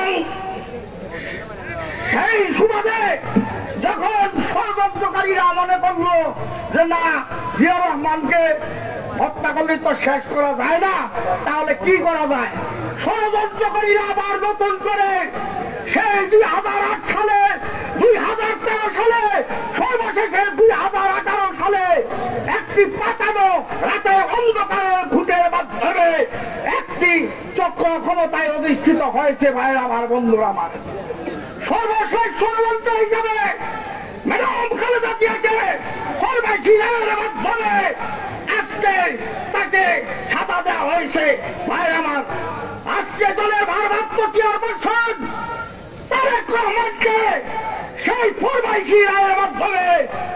সেই সুবাদে যখন ষড়যন্ত্রকারীরা মনে করল যে না, জিয়া রহমানকে হত্যা করলে তো শেষ করা যায় না, তাহলে কি করা যায়, ষড়যন্ত্রকারীরা আবার নতুন করে সেই 2008 সালে 2013 সালে সর্বশেষে 2018 সালে একটি পাতানো রাতে অন্ধকারের ভোটের মাধ্যমে একটি চক্র ক্ষমতায় অধিষ্ঠিত হয়েছে। ভাইরা আমার, বন্ধুরা আমার, সর্বশেষ ষড়যন্ত্র হিসেবে ম্যাডাম খালেদা জিয়াকে ফরমাইশিনের মাধ্যমে আজকে তাকে ছাতা দেওয়া হয়েছে। ভাইরা আমার, আজকে দলের ভারপ্রাপ্ত চেয়ারপারসন তারেক রহমানকে সেই ফরমাইশি রায়ের মাধ্যমে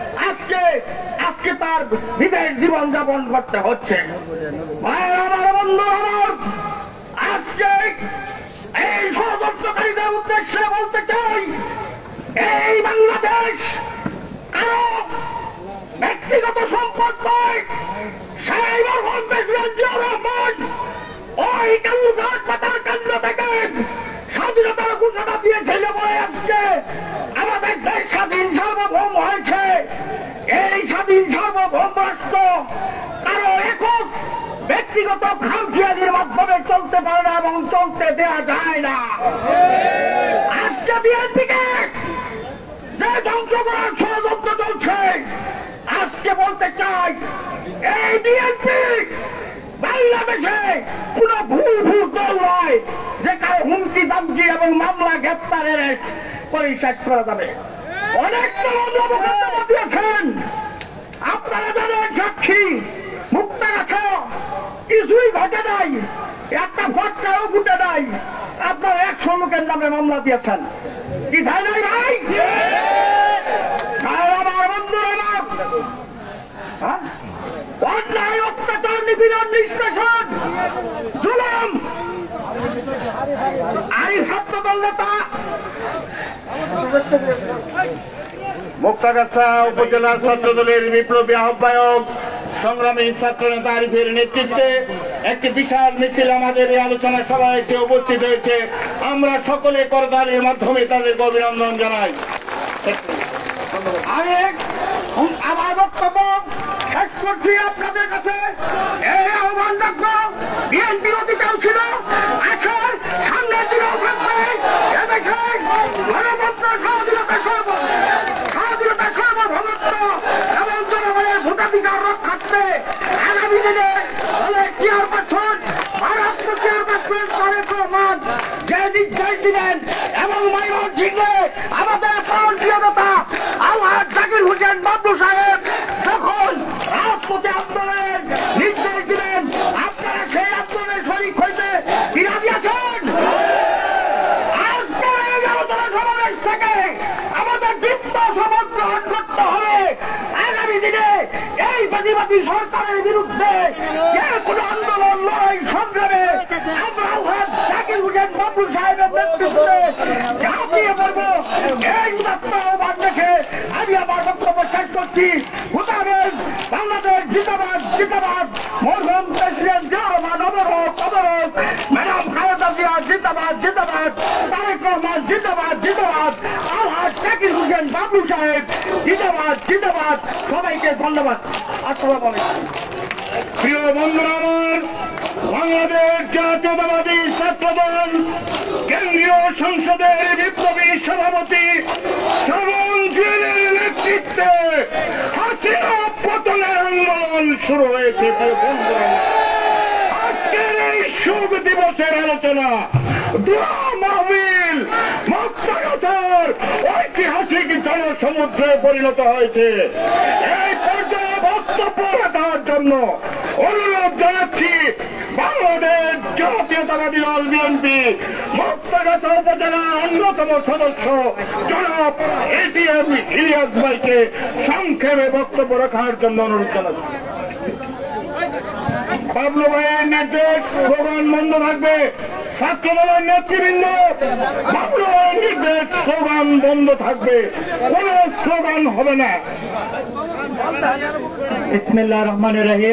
আজকে তার বিদেশ জীবন যাপন করতে হচ্ছে। ভাইরা আমার, বন্ধু আমার, আজকে এই ষড়যন্ত্রকারীদের উদ্দেশ্যে বলতে চাই, এই বাংলাদেশ কারো ব্যক্তিগত সম্পদ নয়। সেই মরহুম প্রেসিডেন্ট জিয়াউর রহমান ওই কালুঘাট পাতার কেন্দ্র থেকে স্বাধীনতার ঘোষণা দিয়েছিল বলে আজকে আমাদের দেশ স্বাধীন সার্বভৌম হয়েছে। এই স্বাধীন সার্বভৌম রাষ্ট্র কারো একক ব্যক্তিগত খামখেয়ালির মাধ্যমে চলতে পারে না এবং চলতে দেওয়া যায় না। আজকে বিএনপিকে যে ধ্বংস করার ষড়যন্ত্র চলছে, আজকে বলতে চাই, এই বিএনপি বাংলাদেশে কোন ভুল দল নয় যে কারো হুমকি দামকি এবং মামলা গ্রেপ্তারের পরিশেষ করা যাবে। অনেক মামলা মোকদ্দমা দিয়েছেন, আপনারা জানেন, সাক্ষী মুক্তাগাছা কিছুই ঘটে নাই, একটা ফটকাও ফুটে নাই, আপনার 100 লোকের নামে মামলা দিয়েছেন, কি তাই নাই ভাই? আমার বন্ধুরা, অন্যায় অত্যাচার নিপীড়ন নিষ্পেষণ জুলুম আই ছাত্রদল নেতা মুক্তাগাছা উপজেলা ছাত্রদলের বিপ্লবী আহ্বায়ক সংগ্রামী ছাত্র নেতা আরিফের নেতৃত্বে একটি বিশাল মিছিল আমাদের এই আলোচনা সভায় এসে উপস্থিত হয়েছে। আমরা সকলে করতালির মাধ্যমে তাদেরকে অভিনন্দন জানাই। আমি আমার বক্তব্য শেষ করছি আপনাদের কাছে। এই আহ্বান রাখবো, বিএনপি অতীতেও ছিল, আছে, সামনের দিনেও থাকবে। এদেশে গণতন্ত্র, স্বাধীনতা সার্বভৌমত্ব এবং জনগণের ভোটাধিকার রক্ষার্থে আগামী দিনে দলের চেয়ারপারসন, ভারপ্রাপ্ত চেয়ারপারসন তারেক রহমান যে নির্দেশ দিবেন এবং ময়মনসিংহে আমাদের প্রান্তীয় নেতা আলহাজ জাকির হোসেন বাবলু সাহেব যখন রাজপথে আন্দোলনের নির্দেশ দিবেন, আপনারা সেই আন্দোলনের শরীক হইতে বিরাজি আছেন। আজকের এই আলোচনা সমাবেশ থেকে আমাদের দীপ্ত শপথ গ্রহণ করতে হবে, আগামী দিনে এই প্রতিবাদী সরকারের বিরুদ্ধে যে কোনো আন্দোলন, লড়াই, সংগ্রামে আমরা আলহাজ জাকির হোসেন বাবলু সাহেবের নেতৃত্বে ঝাঁপিয়ে পড়বো। এই আহ্বান দেখে আমি আমার বক্তব্য শেষ করছি। হুদাবেশ, বাংলাদেশ জিন্দাবাদ, জিন্দাবাদ। মরহুম প্রেসিডেন্ট জিয়াউর রহমান অবরোধ, অবরোধ। ম্যাডাম খালেদা জিয়া জিন্দাবাদ, জিন্দাবাদ। তারেক রহমান জিন্দাবাদ, জিন্দাবাদ। আলহাজ জাকির হোসেন বাবলু সাহেব জিন্দাবাদ, জিন্দাবাদ। সবাইকে ধন্যবাদ। আসসালামু আলাইকুম। প্রিয় বন্ধুরা আমার, বাংলাদেশ জাতীয়তাবাদী ছাত্রদল কেন্দ্রীয় সংসদের বিপ্লবী সভাপতি শ্রবণ জুয়েলের নেতৃত্বে হাসিনা পতনের আন্দোলন শুরু হয়েছে। আজকের এই শুভ দিবসের আলোচনা দোয়া মাহফিল মুক্তাগাছার ঐতিহাসিক জনসমুদ্রে পরিণত হয়েছে। এই পর্যায়ে বক্তব্য রাখার জন্য অনুরোধ জানাচ্ছি বাংলাদেশ জাতীয়তাবাদী দল বিএনপি মুক্তাগাছা উপজেলার অন্যতম সদস্য জনাব এটিএম ইলিয়াস ভাইকে সংক্ষেপে বক্তব্য রাখার জন্য অনুরোধ জানাচ্ছি। বাবলু ভাইয়ের নির্দেশ স্লোগান বন্ধ থাকবে। ছাত্রদলের নেতৃবৃন্দ বাবলু ভাইয়ের নির্দেশ স্লোগান বন্ধ থাকবে, কোন স্লোগান হবে না। বিসমিল্লাহির রহমানির রহিম।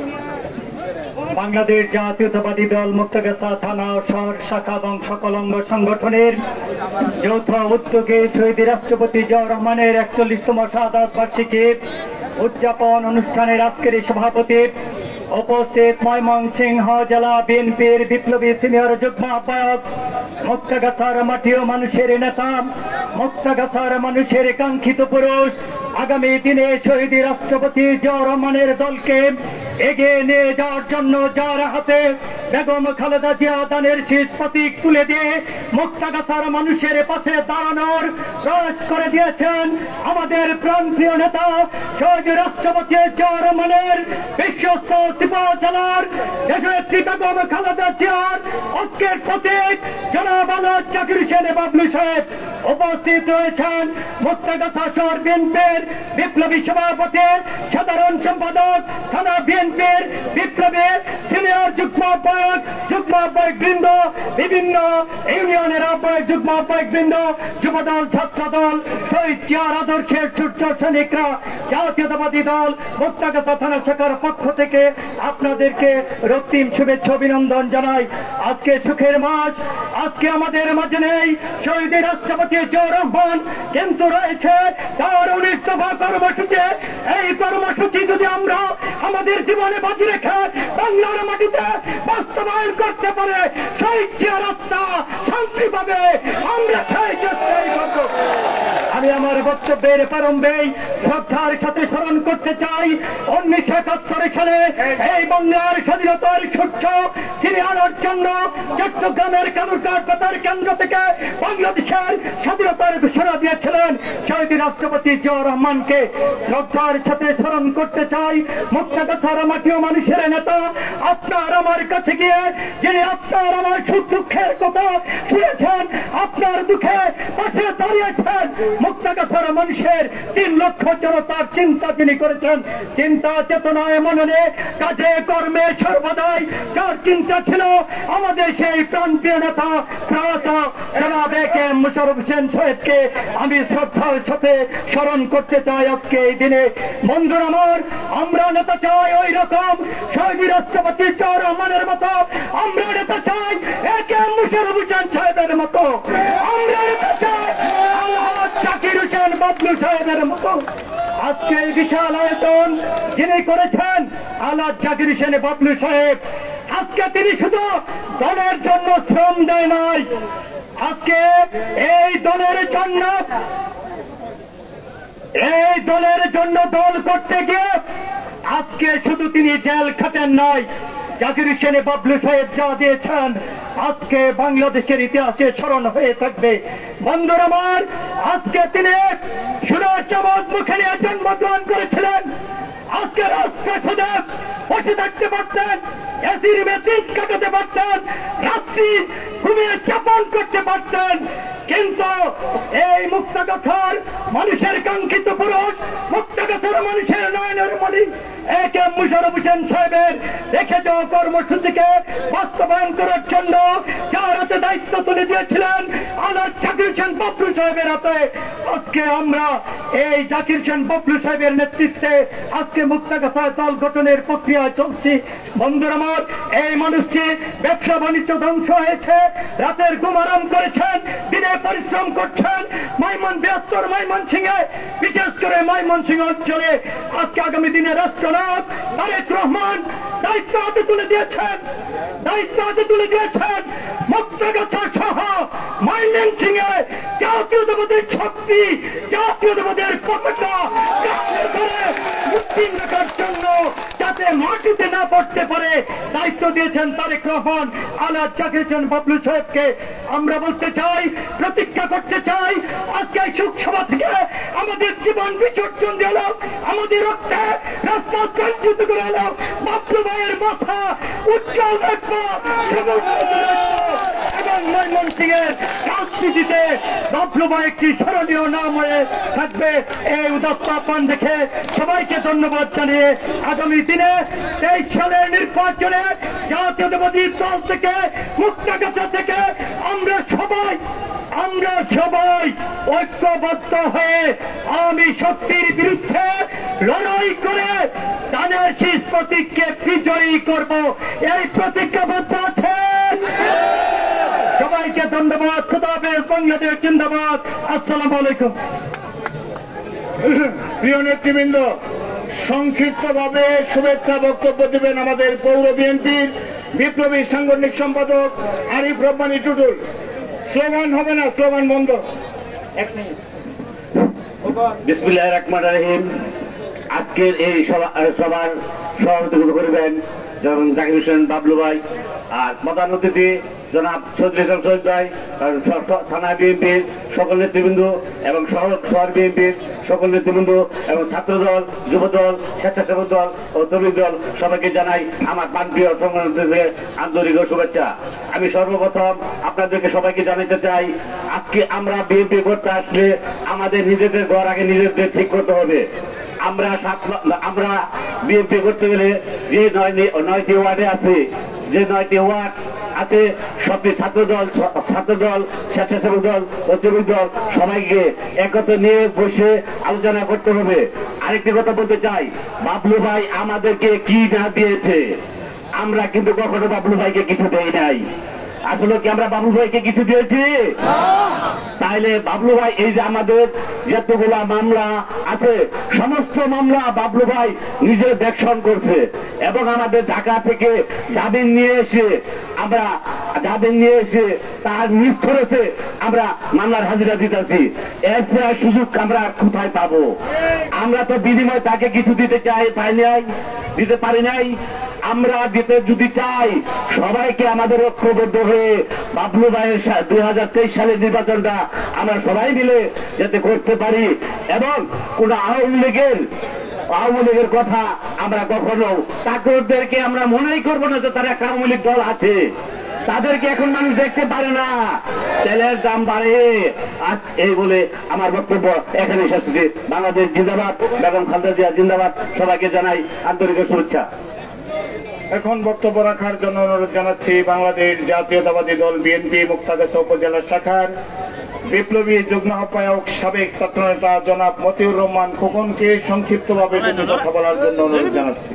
বাংলাদেশ জাতীয়তাবাদী দল মুক্তাগাছা থানা ও শহর শাখা এবং সকল অঙ্গ সংগঠনের যৌথ উদ্যোগে শহীদ রাষ্ট্রপতি জিয়াউর রহমানের 41তম শাহাদাত বার্ষিকী উদযাপন অনুষ্ঠানের আজকের সভাপতি উপস্থিত ময়মনসিংহ জেলা বিএনপির বিপ্লবী সিনিয়র যুগ্ম আহ্বায়ক, মুক্তাগাছার মাটি ও মানুষের নেতা, মুক্তাগাছার মানুষের কাঙ্ক্ষিত পুরুষ, আগামী দিনে শহীদ রাষ্ট্রপতি জিয়াউর রহমানের দলকে এগিয়ে নিয়ে যাওয়ার জন্য যার হাতে বেগম খালেদা জিয়া দানের শীষ প্রতীক তুলে দিয়ে মুক্তাগাছার মানুষের পাশে দাঁড়ানোর প্রয়াস করে দিয়েছেন আমাদের প্রাণপ্রিয় নেতা শহীদ রাষ্ট্রপতি জিয়াউর রহমানের বিশ্বস্ত সিপাহ জেলার দেশনেত্রী বেগম খালেদা জিয়ার ঐক্যের প্রতীক জনাব আলহাজ জাকির হোসেন বাবলু সাহেব উপস্থিত রয়েছেন। মুক্তাগাছা শহর বিএনপির বিপ্লবী সভাপতি, সাধারণ সম্পাদক, থানা বিএনপির বিপ্লবী সিনিয়র যুগ্ম আহ্বায়ক বৃন্দ, বিভিন্ন ইউনিয়নের আহ্বায়ক যুগ্ম আহ্বায়ক বৃন্দ, যুবদল, ছাত্রদল, শহীদ জিয়ার আদর্শের সূর্য সৈনিকরা, জাতীয়তাবাদী দল মুক্তাগাছা থানা শাখার পক্ষ থেকে আপনাদেরকে রক্তিম শুভেচ্ছা অভিনন্দন জানাই। আজকে সুখের মাস, আজকে আমাদের মাঝে নেই শহীদ রাষ্ট্রপতি জিয়াউর রহমান, কিন্তু রয়েছে তার 19 দফা কর্মসূচি। এই কর্মসূচি যদি আমরা আমাদের জীবনে বাজি রেখে বাংলার মাটিতে বাস্তবায়ন করতে পারে, শহীদ জিয়ার আত্মা শান্তি পাবে, আমরা সেই চেষ্টাই করব। আমি আমার বক্তব্যের প্রারম্ভেই শ্রদ্ধার সাথে স্মরণ করতে চাই 1971 সালে এই বাংলার স্বাধীনতার সূর্য ছিনিয়ে আনার জন্য চট্টগ্রামের কালুরঘাট বেতার কেন্দ্র থেকে বাংলাদেশের স্বাধীনতার ঘোষণা দিয়েছিলেন শহীদ রাষ্ট্রপতি জিয়াউর রহমানকে। শ্রদ্ধার সাথে স্মরণ করতে চাই মুক্তাগাছার মাটি ও মানুষের নেতা, আপনার আমার কাছে গিয়ে যিনি আপনার আমার সুখ দুঃখের কথা শুনেছেন, আপনার দুঃখে পাশে দাঁড়িয়েছেন, মুক্তাগাছার মানুষের 3 লক্ষ জনতার চিন্তা তিনি করেছেন। চিন্তা চেতনায় মননে কাজে কর্মে সর্বদাই যার চিন্তা ছিল আমাদের সেই প্রাণপ্রিয় নেতা প্রয়াত জনাব এ.কে.এম. মোশাররফ হোসেন সাহেবকে আমি শ্রদ্ধার সাথে স্মরণ করতে চাই আজকে এই দিনে। বন্ধুরা আমার, আমরা নেতা চাই ওই রকম শহীদ রাষ্ট্রপতি জিয়াউর রহমানের মতো, আমরা নেতা চাই এ.কে.এম. মোশাররফ হোসেন সাহেবের মতো, আমরা নেতা চাই আলহাজ জাকির হোসেন বাবলু সাহেবের মতো। আজকে এই বিশাল আয়োজন যিনি করেছেন আলহাজ জাকির হোসেন বাবলু সাহেব, আজকে তিনি শুধু দলের জন্য শ্রম দেয় নাই, আজকে এই দলের জন্য দল করতে গিয়ে আজকে শুধু তিনি জেল খাটেন নাই, জাকির হোসেন বাবলু সাহেব যা দিয়েছেন আজকে বাংলাদেশের ইতিহাসে স্মরণ হয়ে থাকবে। বন্ধুরা আমার, আজকে তিনি সুরাজ্জাবাদ মুখে নিয়ে জন্মগ্রহণ করেছিলেন, আজকে রাজপ্রাসাদে বসে থাকতে পারতেন, এসির দিন কাটাতে পারতেন, রাত্রি ঘুমিয়ে যাপন করতে পারতেন, কিন্তু এই মুক্তাগাছার মানুষের কাঙ্ক্ষিত পুরুষ, মুক্তাগাছার মানুষের নয়নের মণি এ.কে.এম. মোশাররফ হোসেন সাহেবের রেখে যাওয়া কর্মসূচিকে বাস্তবায়ন করার জন্য যার হাতে দায়িত্ব তুলে দিয়েছিলেন আলহাজ জাকির হোসেন বাবলু সাহেবের হাতে, আজকে আমরা এই জাকির হোসেন বাবলু সাহেবের নেতৃত্বে আজকে মুক্তাগাছায় দল গঠনের প্রক্রিয়া চলছে। বন্ধুরা আমার, এই মানুষটি ব্যবসা বাণিজ্য ধ্বংস হয়েছে, রাতের ঘুম আরাম করেছেন, দিনে পরিশ্রম করছেন, ময়মনসিংহে, বিশেষ করে ময়মনসিংহ অঞ্চলে আজকে আগামী দিনে রাষ্ট্রনায়ক তারেক রহমান দায়িত্ব হাতে তুলে দিয়েছেন মুক্তাগাছা সহ ময়মনসিংহে জাতীয়তাবাদের শক্তি, জাতীয়তাবাদের পতাকা মুক্তি রাখার জন্য, যাতে মাটিতে না পড়তে পারে দায়িত্ব দিয়েছেন তারেক রহমান, আলা চাকরিছেন বাবলু সাহেবকে। আমরা বলতে চাই, প্রতিজ্ঞা করতে চাই, আজকে এই সুখসভা থেকে আমাদের জীবন বিসর্জন দিয়ে এলো, আমাদের রক্তে রাজপথ রঞ্জিত করে এলো, বাবলু ভাইয়ের মাথা উজ্জ্বল রাখবো এবং ময়মনসিংহের রাজনীতিতে বাবলু ভাই একটি স্মরণীয় নাম হয়ে থাকবে। এই উদাত্ত আহ্বান দেখে সবাইকে ধন্যবাদ জানিয়ে আগামী দিনে 23 সালের নির্বাচনে জাতীয়তাবাদী দল থেকে, মুক্তাগাছা থেকে আমরা সবাই ঐক্যবদ্ধ হয়ে আওয়ামী শক্তির বিরুদ্ধে লড়াই করে ধানের শীষ প্রতীককে বিজয়ী করব, এই প্রতিজ্ঞাবদ্ধ আছেন। সবাইকে ধন্যবাদ। খুদা হাফেজ। বাংলাদেশ জিন্দাবাদ। আসসালামু আলাইকুম। প্রিয় নেতৃবৃন্দ, সংক্ষিপ্তভাবে শুভেচ্ছা বক্তব্য দেবেন আমাদের পৌর বিএনপির বিপ্লবী সাংগঠনিক সম্পাদক আরিফ রব্বানী টুটুল। স্লোগান হবে না, স্লোগান বন্ধ। বিসমিল্লাহির রহমানির রহিম। আজকের এই সভার সভাপতিত্ব করবেন যেমন জাকির হোসেন বাবলু ভাই, আর প্রধান অতিথি জনাব চৌধুরী শহীদ ভাই, থানা বিএনপির সকল নেতৃবৃন্দ এবং শহর বিএনপির সকল নেতৃবৃন্দ এবং ছাত্রদল, যুবদল, স্বেচ্ছাসেবক দল ও শ্রমিক দল সবাইকে জানাই আমার প্রান্তীয় সংগঠনের আন্তরিক শুভেচ্ছা। আমি সর্বপ্রথম আপনাদেরকে সবাইকে জানাতে চাই, আজকে আমরা বিএনপি করতে আসলে আমাদের নিজেদের ঘর আগে নিজেদের ঠিক করতে হবে। আমরা বিএনপি করতে গেলে যে 9টি ওয়ার্ডে আছে, যে 9টি ওয়ার্ড আছে, সবটি ছাত্রদল, স্বেচ্ছাসেবক দল ও শ্রমিক দল সবাইকে একত্রে নিয়ে বসে আলোচনা করতে হবে। আরেকটি কথা বলতে চাই, বাবলু ভাই আমাদেরকে কি না দিয়েছে, আমরা কিন্তু কখনো বাবলু ভাইকে কিছু দেই নাই। আসলে কি আমরা বাবলু ভাইকে কিছু দিয়েছি? তাইলে বাবলু ভাই এই যে আমাদের যতগুলা মামলা আছে, সমস্ত মামলা বাবলু ভাই নিজে দেখশন করছে এবং আমাদের ঢাকা থেকে জামিন নিয়ে এসে তার নিজ করেছে, আমরা মামলার হাজিরা দিতেছি। এর চেয়ে সুযোগ আমরা কোথায় পাবো? আমরা তো বিনিময় তাকে কিছু দিতে পারি নাই। আমরা যদি চাই, সবাইকে আমাদের ঐক্যবদ্ধ হয়ে বাবলু ভাইয়ের 2023 সালের নির্বাচনটা আমরা সবাই মিলে যাতে করতে পারি এবং কোন আওয়ামী লীগের কথা আমরা কখনো তাদেরকে আমরা মনেই করবো না যে তারা একটা আওয়ামী লীগ দল আছে। তাদেরকে এখন মানুষ দেখতে পারে না, তেলের দাম বাড়ে। আজ এই বলে আমার বক্তব্য এখানে শেষ হচ্ছে। বাংলাদেশ জিন্দাবাদ, বেগম খালেদা জিয়া জিন্দাবাদ। সবাইকে জানাই আন্তরিক শুভেচ্ছা। এখন বক্তব্য রাখার জন্য অনুরোধ জানাচ্ছি বাংলাদেশ জাতীয়তাবাদী দল বিএনপি মুক্তাগাছা উপজেলা শাখার বিপ্লবী যুগ্ম আহ্বায়ক সাবেক ছাত্রনেতা জনাব মতিউর রহমান খোকনকে সংক্ষিপ্তভাবে দুটি কথা বলার জন্য অনুরোধ জানাচ্ছি।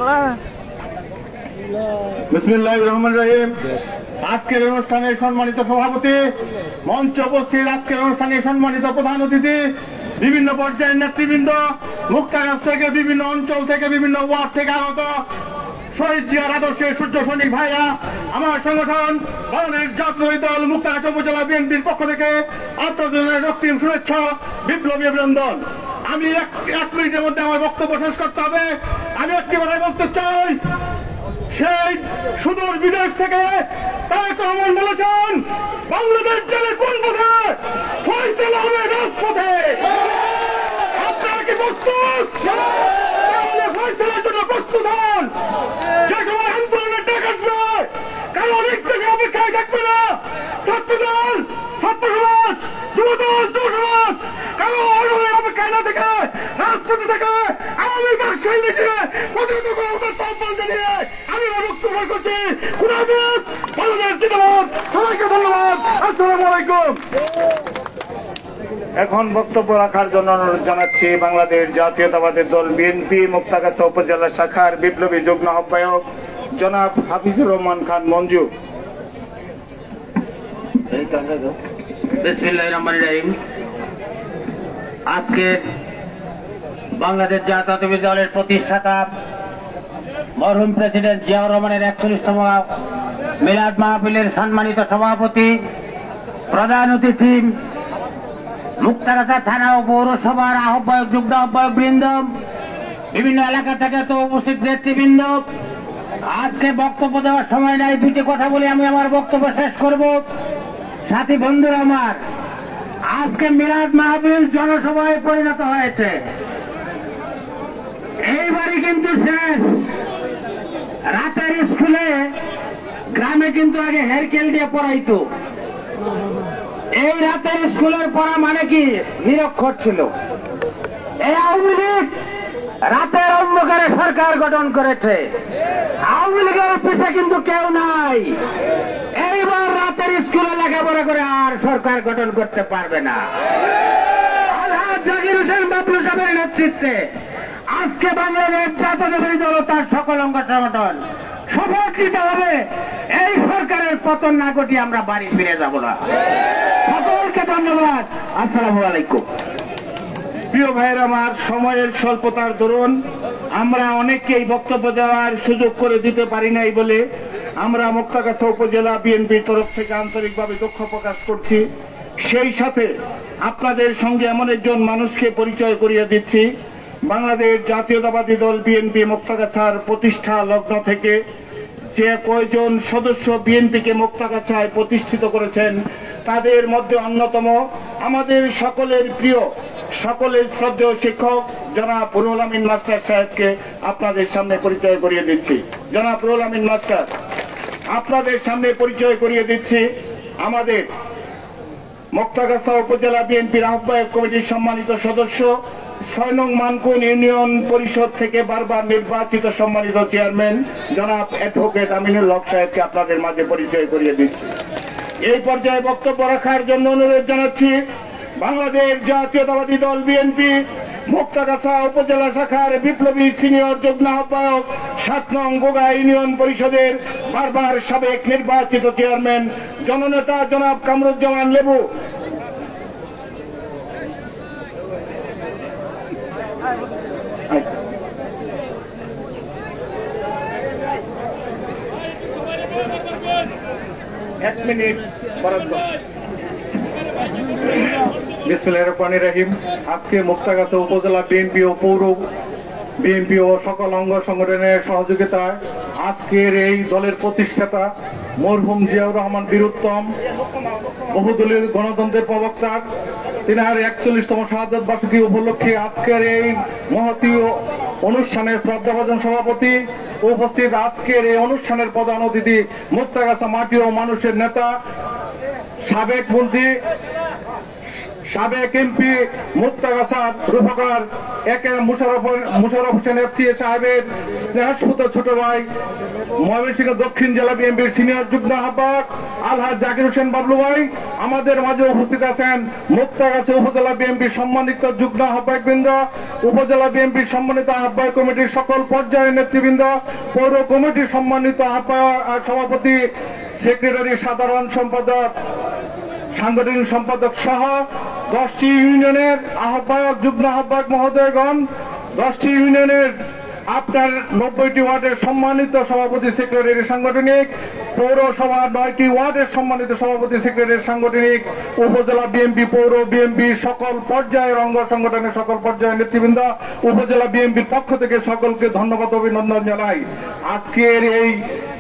বিসমিল্লাহির রহমানির রহিম। আজকের অনুষ্ঠানের সম্মানিত সভাপতি, মঞ্চে উপস্থিত আজকের অনুষ্ঠানের সম্মানিত প্রধান অতিথি, বিভিন্ন পর্যায়ের নেতৃবৃন্দ, মুক্তাগাছা থেকে, বিভিন্ন অঞ্চল থেকে, বিভিন্ন ওয়ার্ড থেকে আগত শহীদ জিয়ার আদর্শের সূর্য সৈনিক ভাইরা, আমার সংগঠন বাংলাদেশ জাতীয় দল মুক্তাগাছা উপজেলা বিএনপির পক্ষ থেকে আন্তর্জাতিক রক্তিম শুভেচ্ছা, বিপ্লবী অভিনন্দন। আমি এক মিনিটের মধ্যে আমার বক্তব্য শেষ করতে হবে। আমি একটি কথাই বলতে চাই, সেই সুদূর বিদেশ থেকে তারেক রহমান বলেছেন, বাংলাদেশ জেলে কোন পথে? ফয়সালা হবে রাজপথে। আপনারা কি প্রস্তুত? ফয়সালার জন্য প্রস্তুত হন। যে সময় আন্দোলনের ডাক আসবে, কারো অনেক থেকে অপেক্ষায় থাকবে না। ছাত্রদল, ছাত্র সমাজ, যুবদল, যুব সমাজ কারো অনেক অপেক্ষায় না থেকে রাজপথে থেকে আওয়ামী বাকশাহী লিখে প্রতিনিধি জানিয়ে আমি বক্তব্য করছি। খুদা হাফেজ। বাংলাদেশ জিন্দাবাদ। সবাইকে ধন্যবাদ। আসসালামু আলাইকুম। এখন বক্তব্য রাখার জন্য অনুরোধ জানাচ্ছি বাংলাদেশ জাতীয়তাবাদী দল বিএনপি মুক্তাগাছা উপজেলা শাখার বিপ্লবী যুগ্ম আহ্বায়ক জনাব হাফিজুর রহমান খান মঞ্জু। বিসমিল্লাহির রহমানির রহিম। আজকে বাংলাদেশ জাতীয়তাবাদী দলের প্রতিষ্ঠাতা মরহুম প্রেসিডেন্ট জিয়াউর রহমানের 41তম মিলাদ মাহফিলের সম্মানিত সভাপতি, প্রধান অতিথি, মুক্তাগাছা থানা ও পৌরসভার আহ্বায়ক, যুগ্ম আহ্বায়ক বৃন্দ, বিভিন্ন এলাকা থেকে তো উপস্থিত নেতৃবৃন্দ, আজকে বক্তব্য দেওয়ার সময় নাই, দুটি কথা বলে আমি আমার বক্তব্য শেষ করব। সাথী বন্ধুরা আমার, আজকে মিলাদ মাহফিল জনসভায় পরিণত হয়েছে। এইবারই কিন্তু শেষ। রাতের স্কুলে গ্রামে কিন্তু আগে হেরকেল দিয়ে পড়াইতো। এই রাতের স্কুলের পড়া মানে কি নিরক্ষর ছিল। এই আওয়ামী লীগ রাতের অন্ধকারে সরকার গঠন করেছে। আওয়ামী লীগের পিছে কিন্তু কেউ নাই। এইবার রাতের স্কুলে লেখাপড়া করে আর সরকার গঠন করতে পারবে না। আলহাজ জাকির হোসেন বাবলু সাহেবের নেতৃত্বে আজকে বাংলাদেশ জাতীয়তাবাদী দল তার সকল অঙ্গ সংগঠন শপথ নিতে হবে, এই সরকারের পতন না ঘটিয়ে আমরা বাড়ি ফিরে যাব না। সকলকে ধন্যবাদ। আসসালামু আলাইকুম। প্রিয় ভাইয়ের আমার, সময়ের স্বল্পতার দরুন আমরা অনেককেই বক্তব্য দেওয়ার সুযোগ করে দিতে পারি নাই বলে আমরা মুক্তাগাছা উপজেলা বিএনপির তরফ থেকে আন্তরিকভাবে দুঃখ প্রকাশ করছি। সেই সাথে আপনাদের সঙ্গে এমন একজন মানুষকে পরিচয় করিয়ে দিচ্ছি। বাংলাদেশ জাতীয়তাবাদী দল বিএনপি মুক্তাগাছার প্রতিষ্ঠা লগ্ন থেকে যে কয়জন সদস্য বিএনপিকে মুক্তাগাছায় প্রতিষ্ঠিত করেছেন তাদের মধ্যে অন্যতম আমাদের সকলের প্রিয়, সকলের শ্রদ্ধেয় শিক্ষক জনাব রুহুল আমিন মাস্টার সাহেবকে আপনাদের সামনে পরিচয় করিয়ে দিচ্ছি। জনাব রুহুল আমিন মাস্টার, আপনাদের সামনে পরিচয় করিয়ে দিচ্ছি আমাদের মুক্তাগাছা উপজেলা বিএনপির আহ্বায়ক কমিটির সম্মানিত সদস্য, ৬ নং মানকুন ইউনিয়ন পরিষদ থেকে বারবার নির্বাচিত সম্মানিত চেয়ারম্যান জনাব অ্যাডভোকেট আমিনুল হক সাহেবকে আপনাদের মাঝে পরিচয় করিয়ে দিচ্ছি। এই পর্যায়ে বক্তব্য রাখার জন্য অনুরোধ জানাচ্ছি বাংলাদেশ জাতীয়তাবাদী দল বিএনপি মুক্তাগাছা উপজেলা শাখার বিপ্লবী সিনিয়র যুগ্ম আহ্বায়ক ৭ নং গোগা ইউনিয়ন পরিষদের বারবার সাবেক নির্বাচিত চেয়ারম্যান জননেতা জনাব কামরুজ্জামান লেবু। এক মিনিট বরাদ্দ। বিসমিল্লাহির রহমানির রহিম। আজকে মুক্তাগাছা উপজেলা বিএনপি ও পৌর বিএনপি ও সকল অঙ্গ সংগঠনের সহযোগিতায় আজকের এই দলের প্রতিষ্ঠাতা মরহুম জিয়াউর রহমান বীরুত্তম বহুদলীয় গণতন্ত্রের প্রবক্তা, তিনার 41তম শাহাদাত বার্ষিকী উপলক্ষে আজকের এই মহতী অনুষ্ঠানের শ্রদ্ধাভাজন সভাপতি উপস্থিত, আজকের এই অনুষ্ঠানের প্রধান অতিথি মুক্তাগাছা মাটি ও মানুষের নেতা, সাবেক মন্ত্রী, সাবেক এমপি মুক্তাগাছার রূপকার একে মুশারফ হোসেন এফসিএ সাহেবের স্নেহস্ফূর্ত ছোট ভাই, ময়মনসিংহ দক্ষিণ জেলা বিএনপির সিনিয়র যুগ্ম আহ্বায়ক আলহাজ জাকির হোসেন বাবলু ভাই, আমাদের মাঝে উপস্থিত আছেন মুক্তাগাছা উপজেলা বিএনপির সম্মানিত যুগ্ম আহ্বায়কবৃন্দ, উপজেলা বিএনপির সম্মানিত আহ্বায়ক কমিটির সকল পর্যায়ের নেতৃবৃন্দ, পৌর কমিটির সম্মানিত আহ্বায়ক সভাপতি, সেক্রেটারি, সাধারণ সম্পাদক, সাংগঠনিক সম্পাদক সহ 10টি ইউনিয়নের আহ্বায়ক যুগ্ম আহ্বায়ক মহোদয়গণ, 10টি ইউনিয়নের আপনার 90টি ওয়ার্ডের সম্মানিত সভাপতি, সেক্রেটারি সাংগঠনিক, পৌরসভা 9টি ওয়ার্ডের সম্মানিত সভাপতি, সেক্রেটারি সাংগঠনিক, উপজেলা বিএনপি, পৌর বিএনপি সকল পর্যায়ের অঙ্গ সংগঠনের সকল পর্যায়ের নেতৃবৃন্দ, উপজেলা বিএনপির পক্ষ থেকে সকলকে ধন্যবাদ অভিনন্দন জানাই। আজকের এই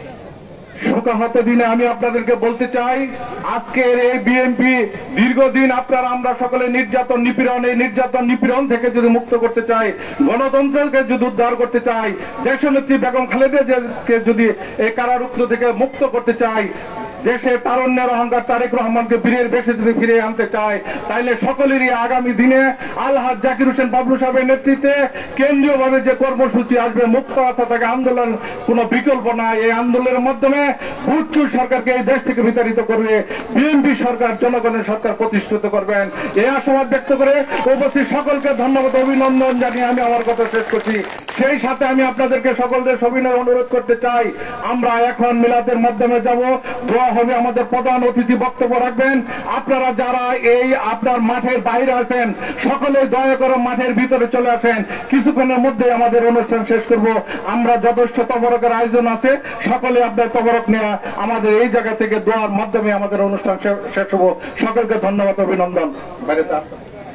শোকাহত দিনে আমি আপনাদেরকে বলতে চাই, আজকের এই বিএনপি দীর্ঘদিন আমরা সকলে নির্যাতন নিপীড়ন থেকে যদি মুক্ত করতে চাই, গণতন্ত্রকে যদি উদ্ধার করতে চাই, দেশনেত্রী বেগম খালেদাকে যদি এই কারারুদ্ধ থেকে মুক্ত করতে চাই, দেশে তারুণ্যের অহংকার তারেক রহমানকে বীরের বেশে যদি ফিরিয়ে আনতে চায়, তাইলে সকলেরই আগামী দিনে আলহাজ জাকির হোসেন বাবলু সাহেবের নেতৃত্বে কেন্দ্রীয়ভাবে যে কর্মসূচি আসবে, মুক্তাগাছা থেকে আন্দোলন কোনো বিকল্প নাই। এই আন্দোলনের মাধ্যমে বুটচুর সরকারকে এই দেশ থেকে বিতাড়িত করবে, বিএনপি সরকার জনগণের সরকার প্রতিষ্ঠিত করবেন, এই আশাবাদ ব্যক্ত করে উপস্থিত সকলকে ধন্যবাদ অভিনন্দন জানিয়ে আমি আমার কথা শেষ করছি। সেই সাথে আমি আপনাদেরকে সকলদের সবিনয় অনুরোধ করতে চাই, আমরা এখন মিলাদের মাধ্যমে যাব, দোয়া হবে, আমাদের প্রধান অতিথি বক্তব্য রাখবেন। আপনারা যারা এই আপনার মাঠের বাইরে আছেন সকলে দয়া করে মাঠের ভিতরে চলে আসেন, কিছুক্ষণের মধ্যে আমাদের অনুষ্ঠান শেষ করব। আমরা যথেষ্ট তবরকের আয়োজন আছে, সকলে আপনার তবরক নেওয়া আমাদের এই জায়গা থেকে দোয়ার মাধ্যমে আমাদের অনুষ্ঠান শেষ হবো। সকলকে ধন্যবাদ অভিনন্দন।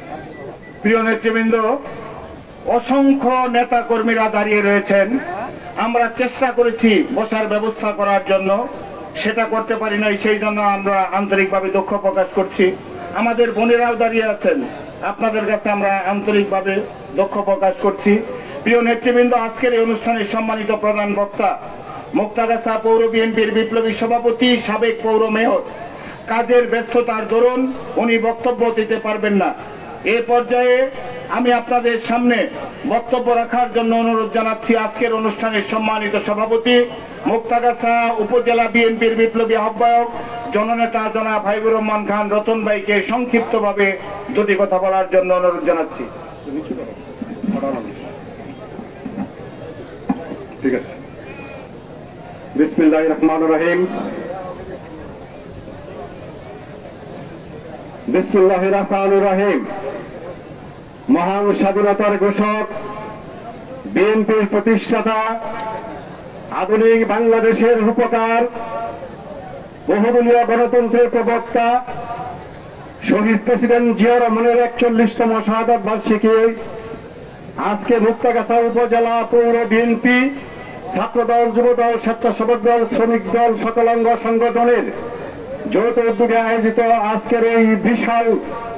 প্রিয় নেতৃবৃন্দ, অসংখ্য নেতা কর্মীরা দাঁড়িয়ে রয়েছেন, আমরা চেষ্টা করেছি বসার ব্যবস্থা করার জন্য, সেটা করতে পারি নাই, সেই জন্য আমরা আন্তরিকভাবে দুঃখ প্রকাশ করছি। আমাদের বোনেরাও দাঁড়িয়ে আছেন, আপনাদের কাছে আমরা আন্তরিকভাবে দুঃখ প্রকাশ করছি। প্রিয় নেতৃবৃন্দ, আজকের এই অনুষ্ঠানের সম্মানিত প্রধান বক্তা মুক্তাগাছা পৌর বিএনপির বিপ্লবী সভাপতি, সাবেক পৌর মেয়র, কাজের ব্যস্ততার দরুন উনি বক্তব্য দিতে পারবেন না। এ পর্যায়ে আমি আপনাদের সামনে বক্তব্য রাখার জন্য অনুরোধ জানাচ্ছি আজকের অনুষ্ঠানের সম্মানিত সভাপতি মুক্তাগাছা উপজেলা বিএনপির বিপ্লবী আহ্বায়ক জননেতা জনাব হাবিবুর রহমান খান রতন ভাইকে সংক্ষিপ্তভাবে দুটি কথা বলার জন্য অনুরোধ জানাচ্ছি। ঠিক আছে। বিসমিল্লাহির রহমানির রহিম। বিসমিল্লাহির রহমানির রহিম। মহান স্বাধীনতার ঘোষক, বিএনপির প্রতিষ্ঠাতা, আধুনিক বাংলাদেশের রূপকার, বহুদলীয় গণতন্ত্রের প্রবক্তা, শহীদ প্রেসিডেন্ট জিয়া রহমানের 41তম শাহাদাত বার্ষিকী আজকে মুক্তাগাছা উপজেলা পৌর বিএনপি, ছাত্রদল, যুবদল, স্বেচ্ছাসেবক দল, শ্রমিক দল, সকলাঙ্গ সংগঠনের যৌথ উদ্যোগে আয়োজিত আজকের এই বিশাল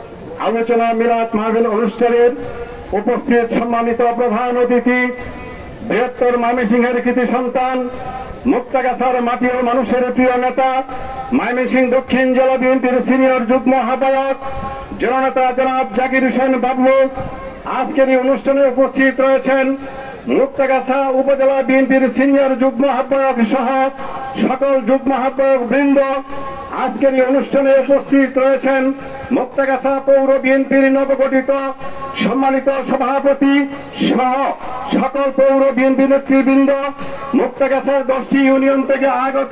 আলোচনা মিলাদ মাহফিল অনুষ্ঠানের উপস্থিত সম্মানিত প্রধান অতিথি, বৃহত্তর ময়মনসিংহের কৃতি সন্তান, মুক্তাগাছার মাটি ও মানুষের প্রিয় নেতা, ময়মনসিংহ দক্ষিণ জেলা বিএনপির সিনিয়র যুগ্ম আহ্বায়ক জননেতা জনাব জাকির হোসেন বাবলু, আজকের এই অনুষ্ঠানে উপস্থিত রয়েছেন মুক্তাগাছা উপজেলা বিএনপির সিনিয়র যুগ্ম আহ্বায়ক সহ সকল যুগ্ম আহ্বায়ক বৃন্দ, আজকের এই অনুষ্ঠানে উপস্থিত রয়েছেন মুক্তাগাছা পৌর বিএনপির নবগঠিত সম্মানিত সভাপতি সহ সকল পৌর বিএনপি নেতৃবৃন্দ, মুক্তাগাছার 10টি ইউনিয়ন থেকে আগত